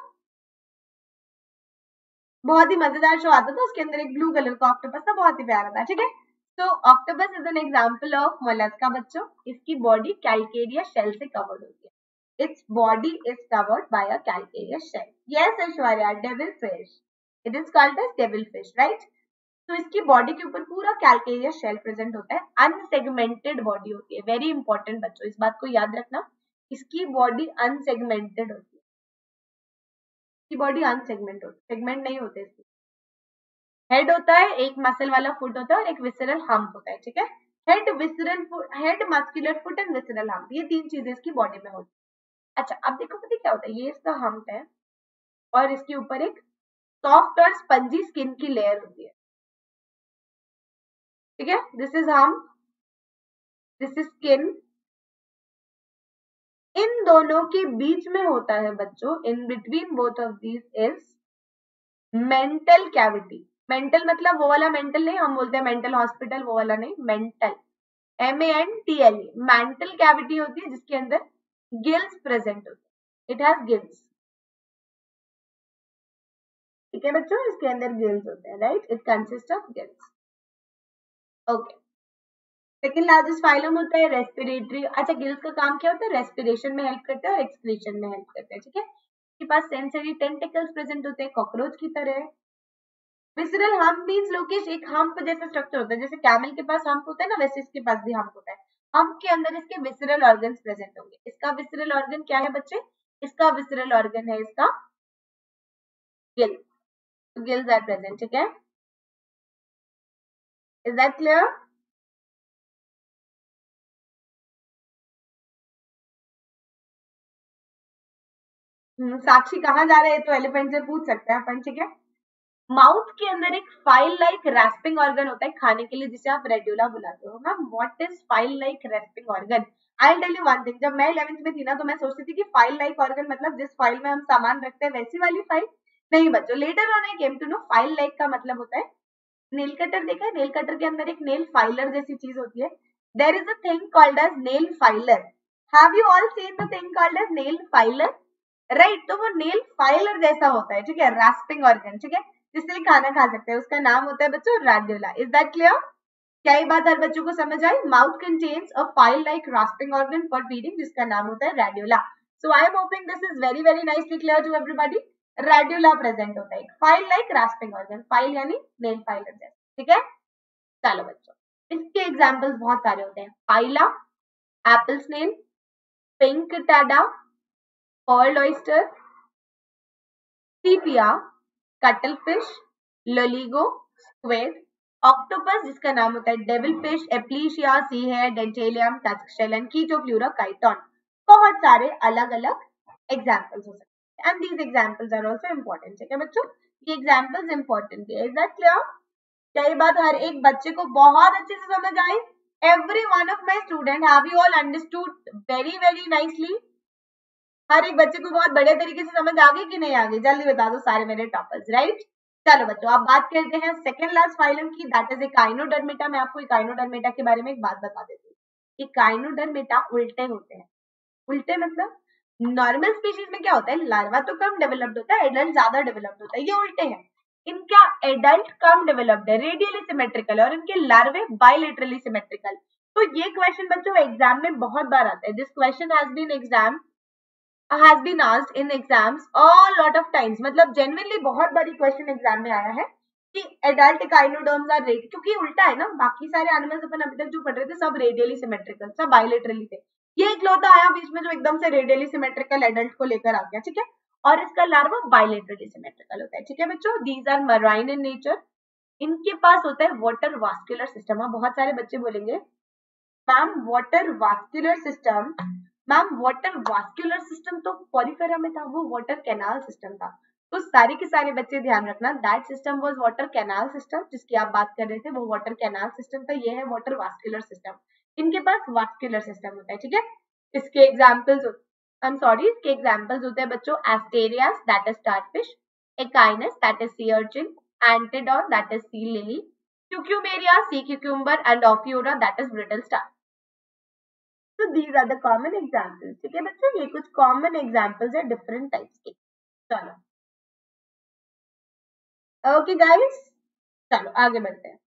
बहुत ही मजेदार शो आता था, उसके अंदर एक ब्लू कलर का ऑक्टोपस था, बहुत ही प्यारा था, ठीक है। तो octopus is an example of Mollusca बच्चों, इसकी बॉडी कैल्केरिया शेल से कवर्ड होती है, its body is covered by a calcareous shell, yes Aishwarya, devil fish, it is called as devil fish, right. तो इसकी बॉडी के ऊपर पूरा कैल्केरिया शेल प्रेजेंट होता है, अनसेगमेंटेड बॉडी होती है, वेरी इंपॉर्टेंट बच्चों इस बात को याद रखना, इसकी बॉडी अनसेगमेंटेड होती है, इसकी बॉडी अनसेगमेंट होती है, सेगमेंट नहीं होते इसकी, हेड होता है, एक मसल वाला फुट होता है और एक विसरल हम्प होता है, ठीक है, head visceral foot, head muscular foot and visceral hump, ये 3 चीजें इसकी बॉडी में होती है। अच्छा अब देखो पता क्या होता है, ये इसका हम्प है और इसके ऊपर एक सॉफ्ट और स्पंजी स्किन की लेयर होती है, ठीक है, this is hump, this is skin, इन दोनों के बीच में होता है बच्चों, in between both of these is mantle cavity, mantle मतलब वो वाला मेंटल नहीं, हम बोलते हैं मेंटल हॉस्पिटल, वो वाला नहीं, मेंटल, MENTLE, मेंटल कैविटी होती है जिसके अंदर गिल्स प्रेजेंट होते हैं, इट हैज गिल्स, ठीक है बच्चों, इसके अंदर गिल्स होते हैं, right, it consist of gills, okay. Second largest phylum होता है रेस्पिरेटरी, अच्छा गिल्स का काम क्या होता है, रेस्पिरेशन में हेल्प करते हैं और एक्सक्रीशन में हेल्प करते हैं, ठीक है, इसके पास सेंसरी टेंटिकल्स प्रेजेंट होते हैं कॉकरोच की तरह, विसरल हम्प मीन्स लोकेश एक हम्प जैसा स्ट्रक्चर होता है, जैसे कैमल के पास हम्प होता है ना, वैसे इसके पास भी हम्प होता है। हम्प के अंदर इसके विसरल ऑर्गन्स प्रेजेंट होंगे। इसका विसरल ऑर्गन क्या है बच्चे? इसका विसरल ऑर्गन है इसका गिल, गिल्स आर प्रेजेंट, ठीक है। Is that clear? साक्षी कहाँ जा रहे हैं तो एलिफेंट से पूछ सकते हैं अपन, ठीक है। माउथ के अंदर एक फाइल लाइक रैस्पिंग ऑर्गन होता है खाने के लिए, जिसे आप रेड्यूला बुलाते हो। Ma'am what is file like rasping organ? I will tell you one thing, जब मैं 11th में थी ना तो मैं सोचती थी कि फाइल लाइक ऑर्गन मतलब जिस फाइल में हम सामान रखते हैं वैसी वाली फाइल। नहीं बच्चों, later on I came to know file like का मतलब होता है नेल कटर। देखा है नेल कटर के अंदर एक नेल फाइलर जैसी चीज होती है। There is a thing called as nail filer. Have you all seen the thing called as nail filer? Right, तो वो नेल फाइलर जैसा होता है, ठीक है, रैस्पिंग ऑर्गन, ठीक है, जिससे खाना खा सकते हैं। उसका नाम होता है बच्चों रेड्यूला। Is that clear? क्या ये बात हर बच्चों को समझ आई? Mouth contains a file like rasping organ for feeding, जिसका नाम होता है radula. So I am hoping this is very very nicely clear to everybody. Radula present होता है, file like rasping organ, file यानी नेल फाइलर जैसा, ठीक है। चलो बच्चों, इसके एग्जाम्पल्स बहुत सारे होते हैं। Pila, apple snail, Pinctada, pearl oyster, Sepia, cuttlefish, Loligo, squid, octopus जिसका नाम होता है devil fish, Aplysia, sea hare, Dentalium, tusk shell and Chaetopleura chiton. बहुत सारे अलग अलग एग्जाम्पल्स हो सकते हैं and these examples are also important, ठीक है बच्चों। ये एग्जाम्पल्स इम्पोर्टेंट है। Is that clear? क्या ये बात हर एक बच्चे को बहुत अच्छे से समझ आई? Every one of my student, have you all understood very very nicely? हर एक बच्चे को बहुत बढ़िया तरीके से समझ आ गई कि नहीं आ गई? जल्दी बता दो सारे मेरे टॉपर्स, राइट। चलो बच्चों, अब बात करते हैं सेकंड लास्ट फाइलम की, दैट इज इकाइनोडर्मेटा। मैं आपको इकाइनोडर्मेटा के बारे में एक बात बता देती हूँ। इकाइनोडर्मेटा उल्टे होते हैं। उल्टे मतलब नॉर्मल स्पीशीज में क्या होता है, लार्वा तो कम डेवलप्ड होता है, एडल्ट ज्यादा डेवलप्ड होता है। ये उल्टे हैं। इनका एडल्ट कम डेवलप्ड है, रेडियली सिमेट्रिकल, और इनके लार्वे बायलेटरली सिमेट्रिकल। तो ये क्वेश्चन बच्चों एग्जाम में बहुत बार आता है। This question has been exam has been asked in exams a lot of times, मतलब genuinely बहुत बारी क्वेश्चन एग्जाम में आया है कि एडल्ट इकाइनोडर्म्स आर रेड, क्योंकि उल्टा है ना, बाकी सारे एनिमल्स अपन अभी तक जो पढ़ रहे थे सब रेडियली सिमेट्रिकल, सब बायलेटरली थे। ये इकलौता आया बीच में जो एकदम से रेडियली सिमेट्रिकल एडल्ट को लेकर आ गया, ठीक है। और इसका लार्वा बायलेटरली सिमेट्रिकल होता है, ठीक है बच्चों। These are marine in nature. इनके पास होता है वाटर वास्कुलर सिस्टम। हाँ, बहुत सारे बच्चे बोलेंगे ma'am water vascular system, ma'am water vascular system तो पॉरीफेरा में था, वो वाटर कैनाल सिस्टम था। तो सारे के सारे बच्चे ध्यान रखना, that system was water canal system, जिसकी आप बात कर रहे थे वो वाटर कैनाल सिस्टम था। ये है वाटर वास्कुलर सिस्टम। इनके पास वास्कुलर सिस्टम होता है, ठीक है। इसके एग्जाम्पल्स, आई एम सॉरी, इसके एग्जाम्पल्स होते हैं बच्चों Asterias that is starfish, Echinus that is sea urchin, Antedon that is sea lily, Cucumaria sea cucumber and Ophiura that is brittle star. So these are the common examples, ठीक है बच्चों। ये कुछ common examples है different types के। चलो okay guys, चलो आगे बढ़ते हैं।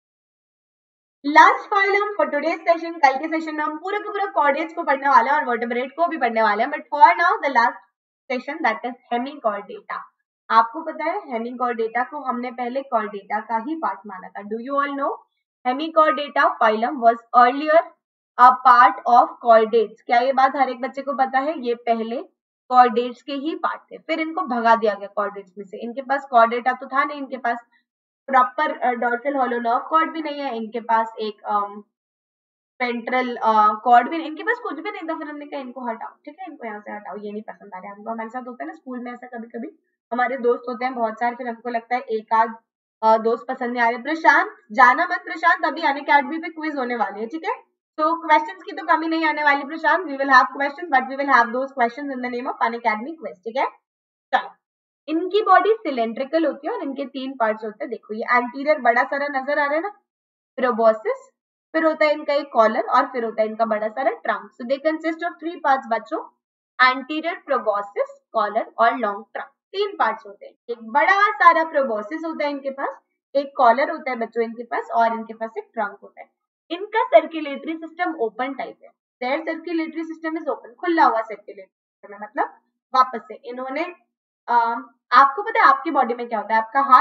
Last phylum for today's session. कल के सेशन में हम पूरा का पूरा कॉर्डेट्स को पढ़ने वाले हैं और वर्टेब्रेट को भी पढ़ने वाले हैं, but for now the last session that is Hemichordata. आपको पता है हेमिकॉर्डेटा को हमने पहले कॉर्डेटा का ही पार्ट माना था। Do you all know Hemichordata phylum was earlier a part of chordates? क्या ये बात हर एक बच्चे को पता है? ये पहले कॉर्डेट्स के ही पार्ट थे, फिर इनको भगा दिया गया कॉर्डेट्स में से। इनके पास कॉर्डेटा तो था नहीं, इनके पास proper dorsal hollow nerve cord भी नहीं है, इनके पास एक पेंट्रल कॉर्ड भी नहीं, इनके पास कुछ भी नहीं था। फिर हमने कहा इनको हटाओ, ठीक है, इनको यहाँ से हटाओ, ये नहीं पसंद आ रहा है हमको। हमारे साथ होता है ना स्कूल में ऐसा, कभी कभी हमारे दोस्त होते हैं बहुत सारे, फिर हमको लगता है एक आध दोस्त पसंद नहीं आ रहे। प्रशांत जाना मत, प्रशांत अभी अनअकैडमी पे क्विज होने वाली है, ठीक है। तो क्वेश्चंस की तो कमी नहीं आने वाली Prashant, we will have questions, but we will have those questions in the name of Unacademy quiz, ठीक है। चलो, इनकी बॉडी सिलेंड्रिकल होती है और इनके 3 पार्ट्स होते हैं। देखो ये एंटीरियर बड़ा सारा नजर आ रहा है ना, प्रोबोसिस, फिर होता है इनका एक कॉलर, और फिर होता है इनका बड़ा सारा trunk. So they consist of 3 parts बच्चों, एंटीरियर, प्रोबोसिस, कॉलर और लॉन्ग ट्रंक। 3 पार्ट्स होते हैं। एक बड़ा सारा प्रोबोसिस होता है इनके पास, एक कॉलर होता है बच्चों इनके पास, और इनके पास एक ट्रंक होता है। इनका सर्कुलेटरी सिस्टम ओपन टाइप है। Their circulatory system is open, खुला हुआ सर्कुलेटरी सिस्टम है। मतलब वापस से इन्होंने आपको पता है आपकी बॉडी में क्या होता है? आपका हार्ट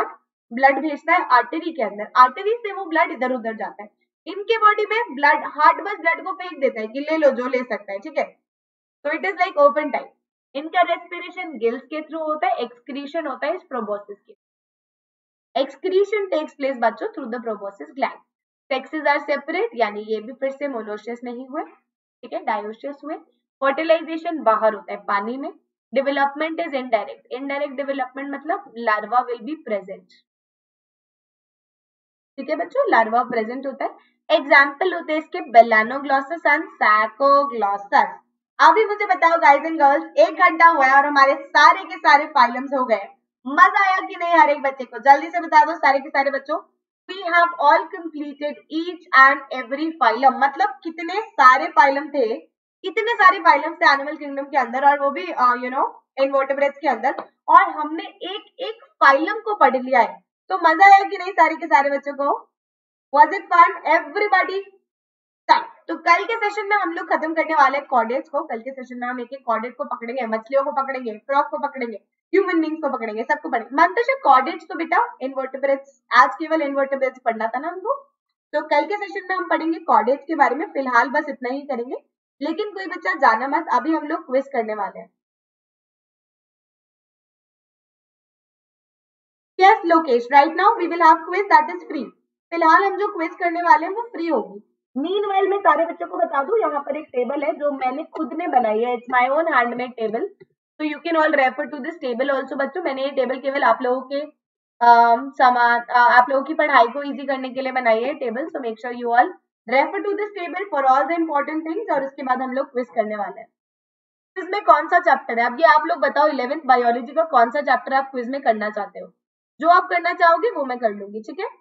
ब्लड भेजता है आर्टरी के अंदर, आर्टरी से वो ब्लड इधर उधर जाता है। इनके बॉडी में ब्लड, हार्ट बस ब्लड को फेंक देता है कि ले लो जो ले सकता है, ठीक है। तो it is like open type. इनका रेस्पिरेशन गिल्स के थ्रू होता है, एक्सक्रीशन होता है इस प्रोबोसिस के। एक्सक्रीशन टेक्स प्लेस बच्चों through the proboscis gland. Sexes are separate, यानी ये भी फिर से मोनोशियस नहीं हुए, ठीक है, डायोशियस हुए। फर्टिलाइजेशन बाहर होता है पानी में। Development is indirect, indirect development मतलब लार्वा विल बी प्रेजेंट, ठीक है बच्चों, लार्वा प्रेजेंट होता है। एग्जाम्पल होते हैं इसके बेलानोग्लॉसस एंड सैकोग्लॉसस। अभी मुझे बताओ गाइस एंड गर्ल्स, 1 घंटा हुआ है और हमारे सारे के सारे फाइलम्स हो गए। मजा आया कि नहीं हर एक बच्चे को? जल्दी से बता दो सारे के सारे बच्चों। We have all completed each and every phylum, मतलब कितने सारे फाइलम थे, कितने सारे फाइलम थे एनिमल किंगडम के अंदर, और वो भी इनवर्टेब्रेट्स के अंदर, और हमने एक एक फाइलम को पढ़ लिया है। तो मजा आया कि नहीं सारे के सारे बच्चों को? Was it fun everybody? तो कल के सेशन में हम लोग खत्म करने वाले कॉर्डेट्स को। कल के सेशन में हम एक एक कॉर्डेट को पकड़ेंगे, मछलियों को पकड़ेंगे, फ्रॉग को पकड़ेंगे, ह्यूमन बींग्स को पकड़ेंगे, सबको पकड़ेंगे। मंतोष कॉर्डेट्स तो बेटा इनवर्टेब्रेट्स, आज केवल इनवर्टेब्रेट्स पढ़ना था ना हमको, तो कल के सेशन में हम पढ़ेंगे कॉर्डेट्स के बारे में। फिलहाल बस इतना ही करेंगे, लेकिन कोई बच्चा जाना मत, अभी हम लोग क्विज करने वाले हैं। Yes, Lokesh. Right now we will have quiz that is free. फिलहाल हम जो क्विज करने वाले हैं वो फ्री होगी। मीनवाइल मैं सारे बच्चों को बता दूं, यहाँ पर एक टेबल है जो मैंने खुद ने बनाई है, it's my own handmade table, so you can all refer to this table also. बच्चों मैंने ये टेबल केवल आप लोगों के आप लोगों की पढ़ाई को इजी करने के लिए बनाई है table, so make sure you all refer to this table for all the important things. और उसके बाद हम लोग क्विज करने वाले हैं। क्विज में कौन सा चैप्टर है, अब ये आप लोग बताओ, 11th बायोलॉजी का कौन सा चैप्टर आप क्विज में करना चाहते हो? जो आप करना चाहोगे वो मैं कर लूंगी, ठीक है।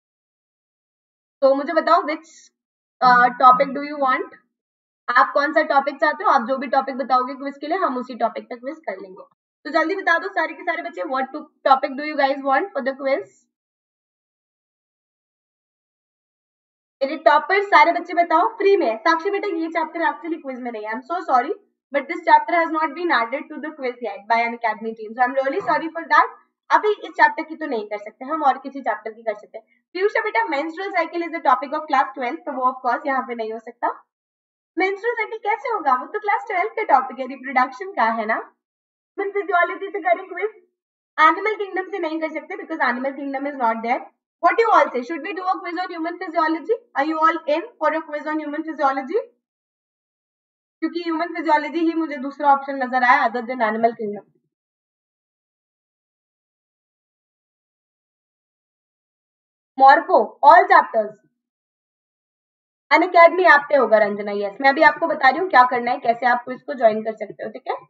तो मुझे बताओ which topic do you want, आप कौन सा टॉपिक चाहते हो? आप जो भी टॉपिक बताओगे क्विज के लिए हम उसी टॉपिक पे क्विज कर लेंगे। तो जल्दी बता दो सारे के सारे बच्चे, what topic do you guys want for the quiz? मेरे टॉपर्स सारे बच्चे बताओ, फ्री में। साक्षी बेटा ये चैप्टर एक्चुअली क्विज में नहीं है, I am so sorry, but this chapter has not been added to the quiz yet by Unacademy team, so I am really sorry for that. अभी इस चैप्टर की तो नहीं कर सकते हम, और किसी चैप्टर की कर सकते हैं। पीयूषा बेटा menstrual cycle is the topic of class 12, तो वो ऑफ कोर्स यहाँ पे नहीं हो सकता। मेंस्ट्रुअल साइकिल कैसे होगा, वो तो क्लास 12 का टॉपिक है, रिप्रोडक्शन का है ना। ह्यूमन फिजियोलॉजी से करें क्विज, एनिमल किंगडम से नहीं कर सकते because animal kingdom is not there. What do you all say? Should we do a quiz on human physiology? Are you all in for a quiz on human physiology? क्योंकि human physiology ही मुझे दूसरा option नजर आया other than animal kingdom. मॉर्को all chapters, Unacademy app पे होगा Ranjana. Yes, मैं अभी आपको बता रही हूँ क्या करना है, कैसे आप क्विज को ज्वाइन कर सकते हो, ठीक है।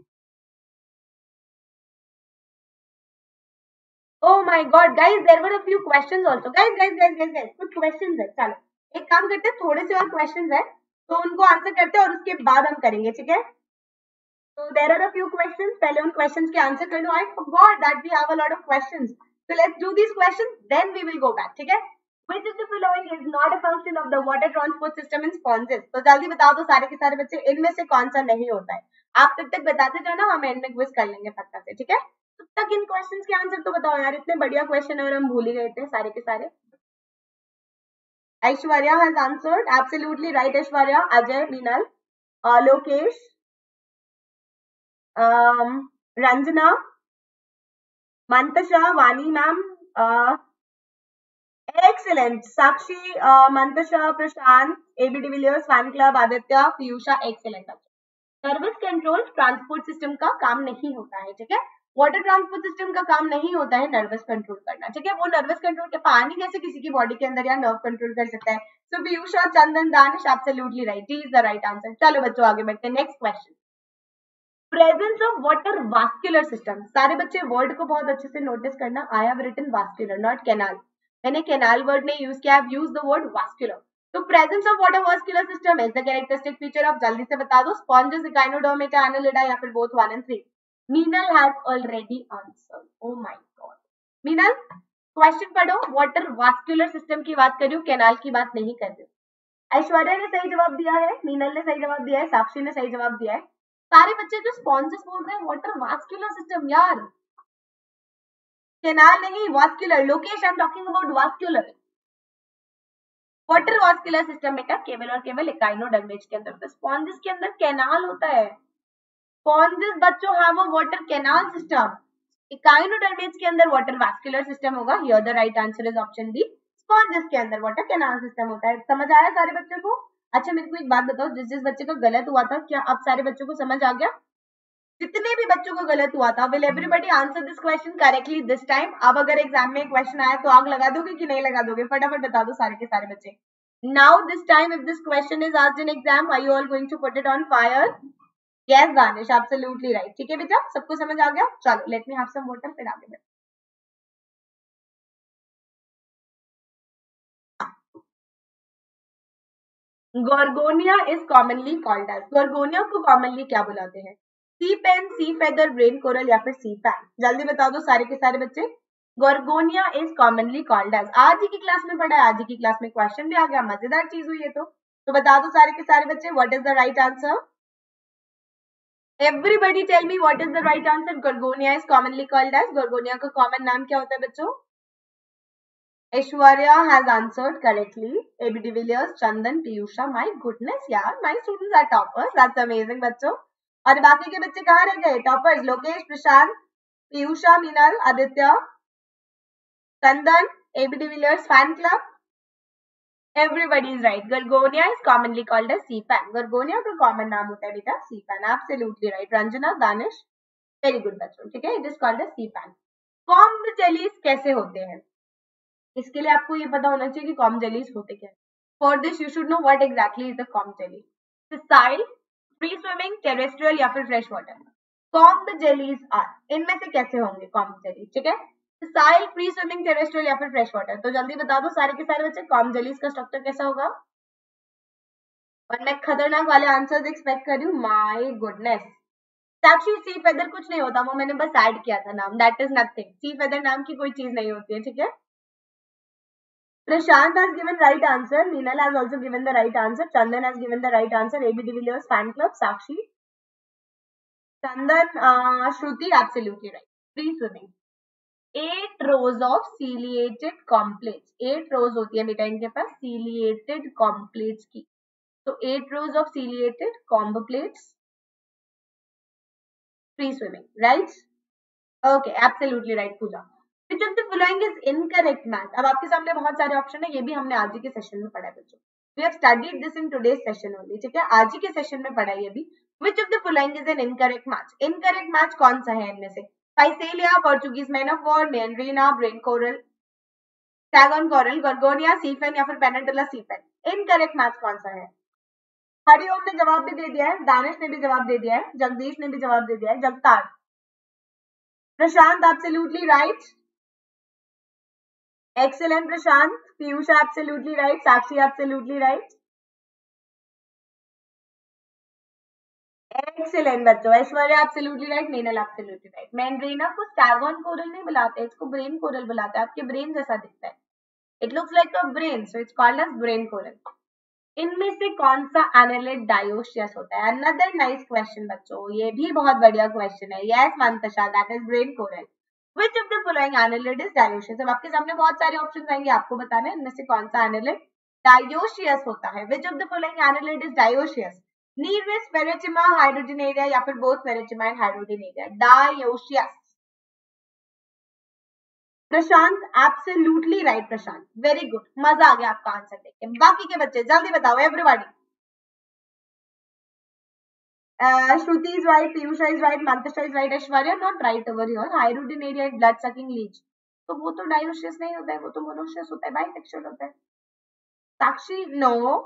Oh my God, guys, there were a few questions also. Guys, कुछ questions है। चलो एक काम करते हैं, थोड़े से और questions है तो उनको आंसर करते हैं और उसके बाद हम करेंगे, ठीक है। So there are a few questions. पहले उन questions के आंसर कर लो। I forgot that we have a lot of questions. So let's do these questions, then we will go back, ठीक है। Which of the following is not a function of the water transport system in sponges? तो जल्दी बता दो सारे के सारे बच्चे, इनमें से कौन सा नहीं होता है। आप तब तक बताते जाओ ना, हम एंड में क्विज कर लेंगे पक्का से, ठीक है। तब तक इन क्वेश्चंस के आंसर तो बताओ यार, इतने बढ़िया क्वेश्चन है और हम भूल ही गए थे सारे के सारे। Aishwarya has answered absolutely right. Aishwarya, Ajay, Meenal, Lokesh, Ranjana, Mantasha, Vani ma'am, excellent, Sakshi, Mantasha, Prashant, AB de Villiers, fan club, Aditya, Piyusha, excellent. Nervous control transport system का काम नहीं होता है, ठीक है। वाटर ट्रांसपोर्ट सिस्टम का काम नहीं होता है नर्वस कंट्रोल करना, ठीक है। वो नर्वस कंट्रोल के पानी कैसे किसी की बॉडी के अंदर या नर्व कंट्रोल कर सकता है। So Piyusha, Chandan, Danish, absolutely right, D is the right answer. चलो बच्चों आगे बढ़ते हैं, next question. Presence of water vascular system, सारे बच्चे वर्ड को बहुत अच्छे से नोटिस करना। I have written vascular not canal, मैंने कैनाल वर्ड नहीं यूज किया, यूज द वर्ड वास्कुलर। तो presence of water vascular system is the characteristic feature of, जल्दी से बता दो, स्पॉन्जेस, इकाइनोडर्मेटा, एनालिडा, या फिर both 1 and 3। Meenal has already answered, oh my god. Meenal question पढ़ो, वाटर वास्कुलर सिस्टम की बात कर रही हूँ, कैनाल की बात नहीं कर रही हूँ। ऐश्वर्या ने सही जवाब दिया है, मीनल ने सही जवाब दिया है, साक्षी ने सही जवाब दिया है। सारे बच्चे जो स्पॉन्जेस बोल रहे हैं वाटर वास्कुलर सिस्टम, यार कैनाल नहीं, vascular. Lokesh, I am talking about vascular. Water vascular system बेटा केवल और केवल एकाइनोडर्मेज के अंदर होता है। स्पॉन्जिस के अंदर कैनाल होता है। स्पॉन्जिस बच्चों have a water canal system. Echinoderms के अंदर वाटर वास्कुलर सिस्टम होगा। Here the right answer is option B. Sponges के अंदर वाटर कैनाल सिस्टम होता है। समझ आया सारे बच्चों को? अच्छा मेरे को एक बात बताओ, जिस जिस बच्चे का गलत हुआ था क्या अब सारे बच्चों को समझ आ गया? जितने भी बच्चों को गलत हुआ था, will everybody answer this question correctly this time? अब अगर एग्जाम में क्वेश्चन आया तो आग लगा दोगे कि नहीं लगा दोगे? फटाफट बता दो सारे के सारे बच्चे। Now this time if this question is asked in exam, are you all going to put it on fire? Yes Danish, absolutely right. ठीक है बेटा, सबको समझ आ गया? चलो let me have some water, फिर आगे बढ़ते। Gorgonia is commonly called as, Gorgonia को कॉमनली क्या बुलाते हैं? Sea pen, sea feather, brain coral या फिर सी पैन? जल्दी बता दो सारे के सारे बच्चे। Gorgonia is commonly called as. आज ही की क्लास में पढ़ा है, आज ही की क्लास में क्वेश्चन भी आ गया, मजेदार चीज हुई है। तो बता दो सारे के सारे बच्चे, what is the right answer? Everybody tell me what is the right answer. Gorgonia is commonly called as. Gorgonia का कॉमन नाम क्या होता है बच्चों? Aishwarya has answered correctly. AB de Villiers, Chandan, Piyusha. My goodness यार, my students are toppers. That's amazing बच्चों। और बाकी के बच्चे कहाँ रह गए? Toppers Lokesh, Prashant, Piyusha, Meenal, Aditya, Chandan, AB de Villiers fan club. Everybody is right. Gorgonia is commonly called as sea fan. Gorgonia का कॉमन नाम होता है बेटा sea fan. Absolutely right. Ranjana, Danish, very good बच्चों। ठीक है, it is called as sea fan. Comb jellies कैसे होते हैं? इसके लिए आपको ये पता होना चाहिए कि कॉम्ब जेलीज होते क्या है। For this you should know what exactly is the comb jelly. Sessile, free swimming, terrestrial या फिर fresh water? Comb jellies are, इनमें से कैसे होंगे कॉम्ब जेलीज? ठीक है, फिसाइल, फ्री स्विमिंग, टेरेस्ट्रियल या फिर फ्रेश वाटर? तो जल्दी बता दो सारे के सारे बच्चे, कॉम्ब जेलीज का स्ट्रक्चर कैसा होगा? और मैं खतरनाक वाले आंसर्स एक्सपेक्ट कर रही हूँ। My goodness Sakshi, sea feather कुछ नहीं होता, वो मैंने बस ऐड किया था नाम, that is nothing. Sea feather नाम की कोई चीज नहीं होती है। ठीक है, Prashant has given right answer. Meenal has also given the right answer. Chandan has given the right answer. AB de Villiers fan club. Sakshi, Chandan, Shruti, absolutely right. Free swimming. 8 rows of ciliated complates. 8 rows होती है बेटा इनके पास ciliated complates की. So 8 rows of ciliated complates. Free swimming, right? Okay, absolutely right, Pooja. Which of the following is incorrect match? अब आपके सामने बहुत सारे ऑप्शन है, ये भी हमने आज ही के सेशन में पढ़ा है बच्चों। We have studied this in today's session only. ठीक है, आज ही के सेशन में पढ़ा है ये भी। Which of the following is an incorrect match? Incorrect match कौन सा है इनमें से? Physalia, Portuguese man of war, Mandrina, brain coral, Sagon coral, Gorgonia, sea fan या फिर Penatella sea fan? Incorrect match कौन सा है? हरिओम ने जवाब भी दे दिया है, दानिश ने भी जवाब दे दिया है, जगदीश ने भी जवाब दे दिया है, जगतार, प्रशांत absolutely right. Excellent Prashant. Piyusha absolutely right. Sakshi absolutely right. Excellent बच्चों। Aishwarya absolutely right. Meenal absolutely right. मैंड्रीना को स्टैगन कोरल नहीं बुलाते, इसको ब्रेन कोरल बुलाते हैं। आपके ब्रेन जैसा दिखता है। It looks like a brain, so it's called as brain coral. इनमें से कौन सा एनालिड डायोशियस होता है? Another nice question बच्चों, ये भी बहुत बढ़िया क्वेश्चन है। Yes Mantasha, that is brain coral. Which of the following annelid is dioecious? अब आपके सामने बहुत सारे ऑप्शन आएंगे, आपको बताना है इनमें से कौन सा annelid dioecious होता है। Which of the following annelid is dioecious? Nereis, Ferritima, Hydrogenaria या फिर both Ferritima and Hydrogenaria? Dioecious. Prashant absolutely right. Prashant very good. मजा आ गया आपका आंसर देख के। बाकी के बच्चे जल्दी बताओ everybody. Shruti is right, Piyusha is right, Mantasha is right, Aishwarya not right over here. Hydrogenaria is blood sucking leech. तो वो तो डायोशियस नहीं होता है, वो तो मोनोशियस होता है, बाइसेक्सुअल होता है। साक्षी नो।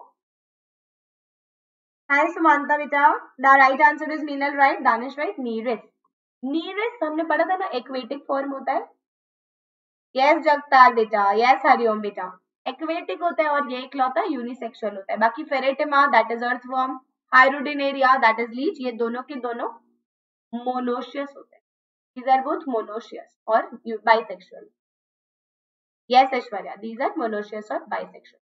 हाय सुमांता बेटा, the right answer is Meenal right, Danish right, Neeras. Neeras हमने पढ़ा था ना, एक्वेटिक फॉर्म होता है। यस जगतार बेटा, यस हरिओम बेटा, एक्वेटिक होता है और ये इकलौता यूनिसेक्सुअल होता है। बाकी Pheretima that is earthworm, Hirudinaria that is leech, ये दोनों के दोनों मोनोशियस होते हैं। These are both monoecious or bisexual. Yes, Aishwarya, these are monoecious or bisexual.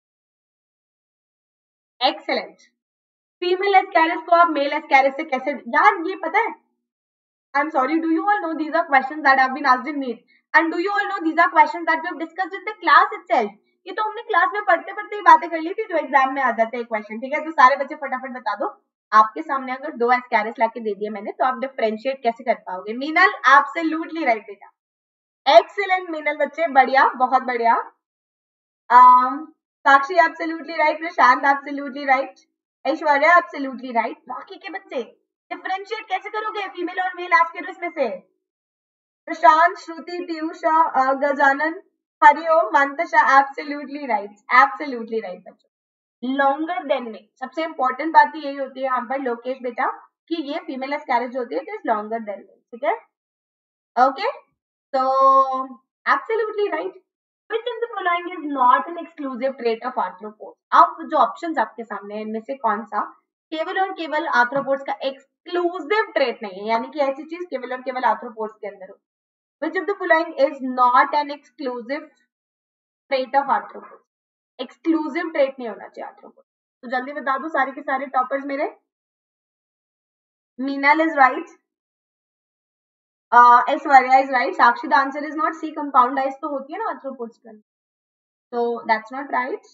Excellent. Female ascaris को आप male ascaris से कैसे, यार ये पता है? I'm sorry, do you all know these are questions that have been asked in NEET? And do you all know these are questions that we have discussed in the class itself. ये तो हमने class में पढ़ते पढ़ते ही बातें कर ली थी जो एग्जाम में आ जाते हैं क्वेश्चन. ठीक है, तो सारे बच्चे फटाफट बता दो. आपके सामने अगर 2 एस्कैरिस लाके दे दिए मैंने तो आप डिफरेंशिएट कैसे कर पाओगे? मीनल एब्सोल्युटली राइट बेटा. एक्सीलेंट मीनल बच्चे, बढ़िया, बहुत बढ़िया. Sakshi absolutely right, Prashant absolutely right, Aishwarya absolutely right. बाकी के बच्चे डिफरेंशिएट कैसे करोगे फीमेल और मेल एस्कैरिस में से? Prashant, Shruti, Piyush, Gajanan, Hariom, Mantasha absolutely right, absolutely right बच्चों. लॉन्गर देन में सबसे इंपॉर्टेंट बात यही होती है यहाँ पर लोकेश बेटा कि ये फीमेल एस्कैरिस जो होती है इट इज लॉन्गर देन में. ठीक है, okay. So absolutely right. Which of the following is not an exclusive trait of arthropods? अब जो ऑप्शंस आपके सामने हैं इनमें से कौन सा केवल और केवल आर्थ्रोपोड्स का एक्सक्लूसिव ट्रेट नहीं है, यानी कि ऐसी चीज केवल और केवल आर्थ्रोपोड्स के अंदर हो. Which of the following is not an exclusive trait of arthropods? Exclusive trait नहीं होना चाहिए आर्थ्रोपोड्स. तो जल्दी बता दो सारे के सारे टॉपर्स मेरे. Meenal is right. Aishwarya is right. Sakshi, the answer is not C. Compound eyes तो होती है ना arthropods के अंदर. So that's not right.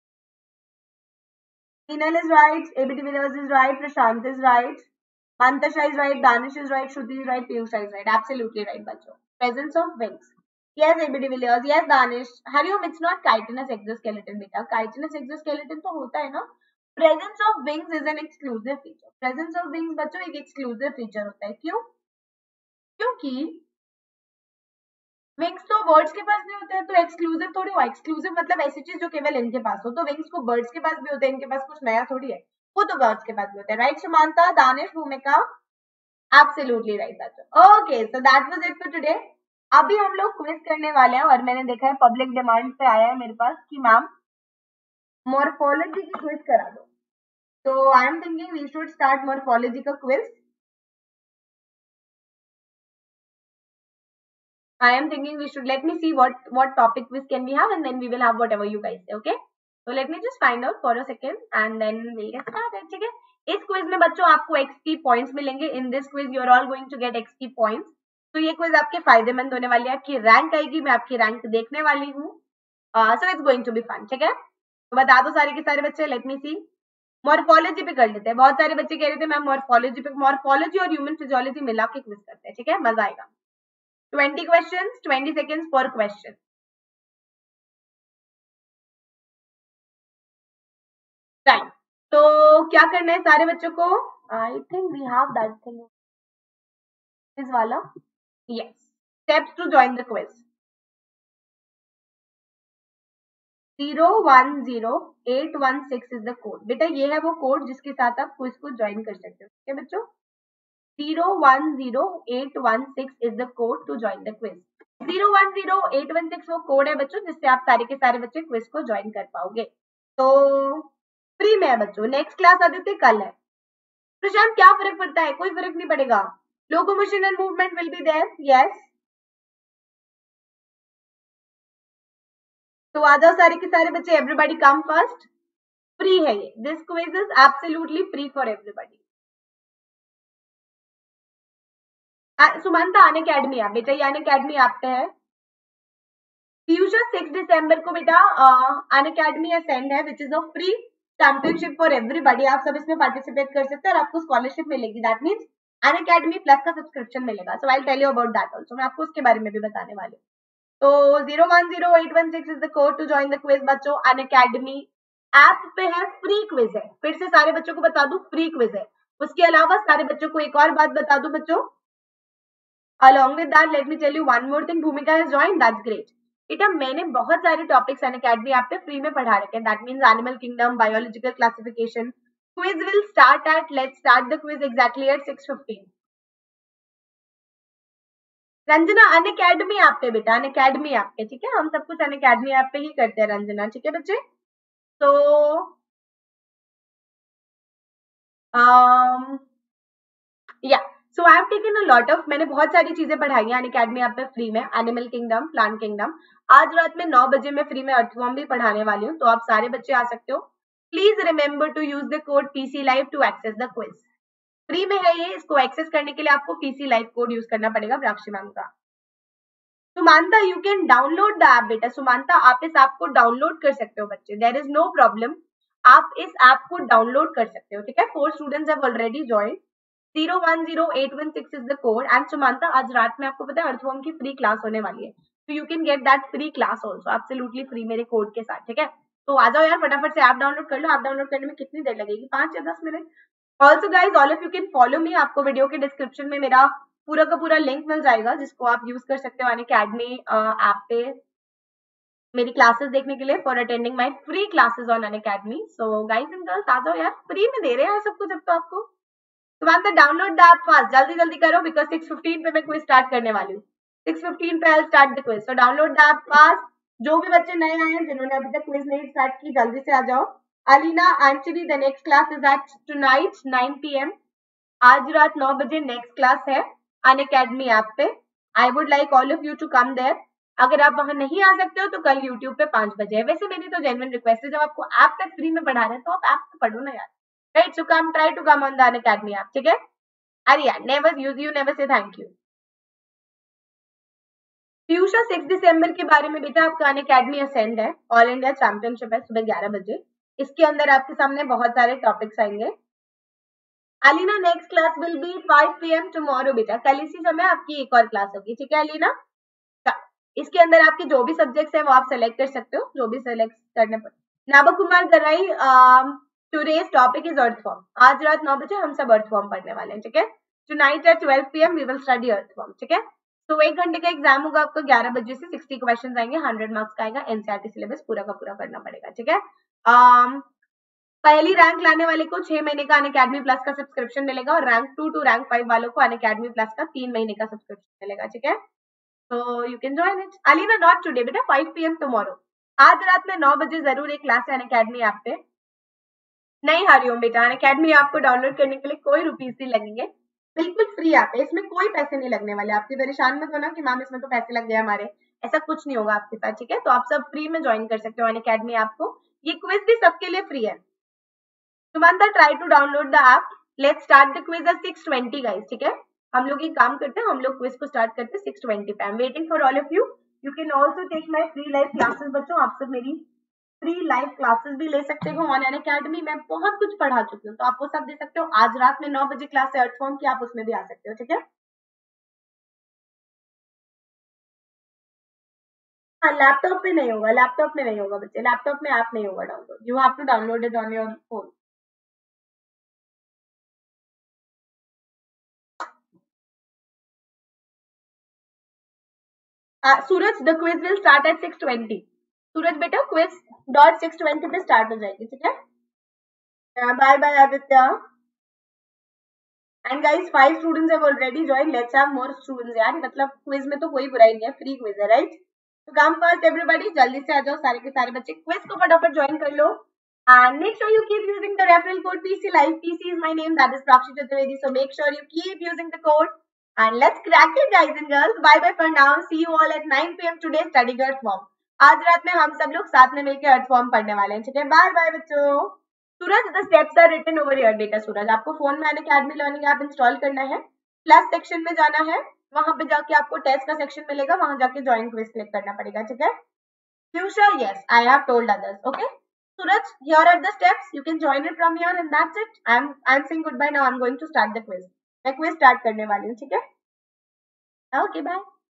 Meenal is right. A.B. de Villiers is right. Prashant is right. Mantasha is right. Danish is right. Shruti is right. Piyusha is right. Absolutely right, बच्चों. Presence of wings. Yes, A.B. de Villiers. Yes, Danish. Hariom, it's not chitinous exoskeleton बेटा. Chitinous exoskeleton तो होता है ना. Presence of wings is an exclusive feature. Presence of wings बच्चों एक exclusive feature होता है. क्यों? क्योंकि विंग्स तो बर्ड्स के पास भी होते हैं, तो एक्सक्लूसिव थोड़ी हुआ. एक्सक्लूसिव मतलब ऐसी चीज जो केवल इनके पास हो. तो विंग्स को बर्ड्स के पास भी होते हैं, इनके पास कुछ नया थोड़ी है, वो तो बर्ड्स के पास भी होते हैं. Right Sumanta, Danish, Bhumika, absolutely right बच्चों. Okay, so that was it for today. अभी हम लोग क्विज करने वाले हैं और मैंने देखा है पब्लिक डिमांड पे आया है मेरे पास कि मैम मॉर्फोलॉजी की क्विज करा दो. तो I am thinking we should start morphology का quiz. I am thinking we should, let me see what topic quiz can we have, and then we will have whatever you guys say. Okay, so let me just find out for a second and then we'll get started. ठीक है, इस quiz में बच्चों आपको XP points मिलेंगे. In this quiz you are all going to get XP points. तो ये quiz आपके फायदेमंद होने वाली है. आपकी रैंक आएगी, मैं आपकी रैंक देखने वाली हूँ. So it's going to be fun. ठीक है, तो बता दो सारे के सारे बच्चे. लेट मी सी, मॉर्फोलॉजी पे कर लेते हैं. बहुत सारे बच्चे कह रहे थे मैम मॉर्फोलॉजी पे. मॉर्फोलॉजी और ह्यूमन फिजियोलॉजी मिला के क्विज करते हैं. ठीक है, मजा आएगा. 20 questions, 20 seconds per question. Time. तो क्या करना है सारे बच्चों को? I think we have that thing. This वाला. Yes. Steps to join the quiz. 010816 is the code. बेटा ये है वो कोड जिसके साथ आप क्विज को ज्वाइन कर सकते हो. ठीक है बच्चों, 010816 is the code to join the quiz. 010816 वो कोड है बच्चों जिससे आप सारे के सारे बच्चे क्विज को ज्वाइन कर पाओगे. तो फ्री में है बच्चों. नेक्स्ट क्लास आदित्य कल है. प्रशांत क्या फर्क पड़ता है? कोई फर्क नहीं पड़ेगा. Locomotion and movement will be there. Yes, तो आ जाओ सारे के सारे बच्चे. Everybody come first. फ्री है ये. This quiz is absolutely free for everybody. Sumanta Unacademy app बेटा, ये अन अकेडमी ऐप पे है. पीयूषा 6 दिसंबर को बेटा अन अकेडमी असेंड है which is a free championship for everybody. आप सब इसमें पार्टिसिपेट कर सकते हैं और आपको स्कॉलरशिप मिलेगी. That means Unacademy Plus का सब्सक्रिप्शन मिलेगा. So I tell you about that also. मैं आपको उसके बारे में भी बताने वाली हूँ. तो 010816 is the code to join the quiz बच्चों. अन अकेडमी ऐप पे है, फ्री क्विज है. फिर से सारे बच्चों को बता दूं फ्री क्विज है. उसके अलावा सारे बच्चों को एक और बात बता दूं बच्चों. Along with that, let me tell you one more thing. Bhumika has joined. That's great. बेटा मैंने बहुत सारे टॉपिक्स अन अकेडमी ऐप पे फ्री में पढ़ा रखे हैं. That means animal kingdom, biological classification. Quiz will start at, let's start the quiz exactly at 6:15. Ranjana Unacademy app पे बेटा, अन अकेडमी ऐप पे. ठीक है, हम सब कुछ अन अकेडमी ऐप पे ही करते हैं रंजना. ठीक है बच्चे, तो या so I have taken a lot of, मैंने बहुत सारी चीजें पढ़ाई हैं अन अकेडमी ऐप पे फ्री में. Animal kingdom, plant kingdom. आज रात में 9 बजे मैं फ्री में अर्थवॉर्म भी पढ़ाने वाली हूँ. तो आप सारे बच्चे आ सकते हो. Please remember to use the code PC Live to access the quiz. Free में है ये. इसको एक्सेस करने के लिए आपको PC Live कोड यूज करना पड़ेगा प्राक्षी मैम का. Sumanta you can download the app बेटा, सुमानता आप इस ऐप को डाउनलोड कर सकते हो बच्चे, देयर इज नो प्रॉब्लम, आप इस ऐप को डाउनलोड कर सकते हो, ठीक है। 4 students have already join, 010816 is the code. And Sumanta आज रात में आपको पता है अर्थवॉर्म की फ्री क्लास होने वाली है, तो you can get that free class also absolutely free मेरे कोड के साथ, ठीक है। तो आ जाओ यार फटाफट से ऐप डाउनलोड कर लो। ऐप डाउनलोड करने में कितनी देर लगेगी, 5 या 10 मिनट। Also guys all of you can follow me, आपको वीडियो के डिस्क्रिप्शन में मेरा पूरा का पूरा लिंक मिल जाएगा जिसको आप यूज कर सकते हो अनअकैडमी ऐप पे मेरी क्लासेस देखने के लिए, for attending my free classes on Unacademy. So guys and girls आ जाओ यार, फ्री में दे रहे हैं सब कुछ अब तो आपको। तुम्हारा डाउनलोड द ऐप फास्ट, जल्दी जल्दी करो बिकॉज 6:15 पे मैं क्विज स्टार्ट करने वाली हूँ। 6:15 पे I start the quiz, so download the app fast. जो भी बच्चे नए आए हैं जिन्होंने अभी तक क्विज नहीं स्टार्ट की, जल्दी से आ जाओ। Alina actually the next class is at tonight 9 PM, आज रात 9 बजे नेक्स्ट क्लास है अनअकैडमी ऐप पे। I would like all of you to come there. अगर आप वहां नहीं आ सकते हो तो कल यूट्यूब पे 5 बजे है। वैसे मेरी तो जेन्युइन रिक्वेस्ट है, जब आपको ऐप तक फ्री में पढ़ा रहे हैं तो आप ऐप पे पढ़ो ना यार, right. So come, try to come on the Unacademy app, ठीक है। अरे यार never use, you never say thank you. Piyusha 6 दिसंबर के बारे में बेटा आपका अनअकैडमी असेंड है, ऑल इंडिया चैंपियनशिप है सुबह 11 बजे। इसके अंदर आपके सामने बहुत सारे टॉपिक्स आएंगे। Alina next class will be 5 PM tomorrow बेटा, कल इसी समय आपकी एक और क्लास होगी, ठीक है अलीना। इसके अंदर आपके जो भी सब्जेक्ट्स हैं वो आप सेलेक्ट कर सकते हो, जो भी सेलेक्ट करने पर। नाबा कुमार गराई, टुडेज टॉपिक इज अर्थवॉर्म, आज रात 9 बजे हम सब अर्थवॉर्म पढ़ने वाले हैं, ठीक है। Tonight at 12 PM we will study earthworm, ठीक है। तो 1 घंटे का एग्जाम होगा आपका, 11 बजे से 60 क्वेश्चन आएंगे, 100 मार्क्स का आएगा, एनसीईआरटी सिलेबस पूरा का पूरा करना पड़ेगा, ठीक है। पहली रैंक लाने वाले को 6 महीने का अनअकैडमी प्लस का सब्सक्रिप्शन मिलेगा, और रैंक 2 to रैंक 5 वालों को अनअकैडमी प्लस का 3 महीने का सब्सक्रिप्शन मिलेगा, ठीक है। So you can join it. Alina, not today, बेटा 5 PM tomorrow. आज रात में 9 बजे जरूर एक क्लास है अनअकैडमी ऐप पे। नहीं हरिओम बेटा, अनअकैडमी ऐप को डाउनलोड करने के लिए कोई रुपीस नहीं लगेंगे, बिल्कुल फ्री ऐप है, इसमें कोई पैसे नहीं लगने वाले। आपकी परेशान मत होना कि मैम इसमें तो पैसे लग गए हमारे, ऐसा कुछ नहीं होगा आपके साथ, ठीक है। तो आप सब फ्री में ज्वाइन कर सकते हो अनअकैडमी ऐप को, ये क्विज भी सबके लिए फ्री है। Sumanta try to download the app, let's start the quiz at 6:20 guys, ठीक है। हम लोग ये काम करते हैं, हम लोग क्विज को स्टार्ट करते हैं 6:20 पे। I am waiting for all of you. You can also take my free live classes बच्चों, आप सब मेरी फ्री लाइव क्लासेस भी ले सकते हो ऑन अनअकैडमी। मैं बहुत कुछ पढ़ा चुकी हूँ, तो आप वो सब दे सकते हो। आज रात में 9 बजे क्लास है अर्थवॉर्म की, आप उसमें भी आ सकते हो, ठीक है। हाँ लैपटॉप पे नहीं होगा, लैपटॉप में नहीं होगा बच्चे, लैपटॉप में ऐप नहीं होगा download, you have to download it on your phone. Suraj the quiz will start at 6:20। Suraj बेटा क्विज डॉट 6:20 पे स्टार्ट हो जाएगी, ठीक है। Bye bye Aditya. And guys 5 students have already join, let's have more students यार, मतलब क्विज में तो कोई बुराई नहीं है, फ्री क्विज है, राइट। तो कम फर्स्ट एवरीबॉडी, जल्दी से आ जाओ सारे के सारे बच्चे, क्विज को फटाफट ज्वाइन कर लो। And make sure you keep using the referral code PC Live. PC is my name, that is Prakshi Chaturvedi. So make sure you keep using the code. And let's crack it, guys and girls. Bye bye for now. See you all at 9 PM today. Studying Earthworm. आज रात में हम सब लोग साथ में मिलकर Earthworm पढ़ने वाले हैं, ठीक है। बाय बाय बच्चों। सूरज, the steps are written over here, बेटा। सूरज, आपको फोन में अनअकैडमी लर्निंग ऐप इंस्टॉल करना है, प्लस सेक्शन में जाना है, वहां पे जाके आपको टेस्ट का सेक्शन मिलेगा, वहां जाके ज्वाइन क्विज क्लिक करना पड़ेगा, ठीक है। Fuchsia, yes, I have told others. Okay. Suraj, here are the steps. You can join it from here and that's it. I'm saying goodbye now. I'm going to start the quiz. मैं quiz start करने वाली हूँ, ठीक है? Okay, bye.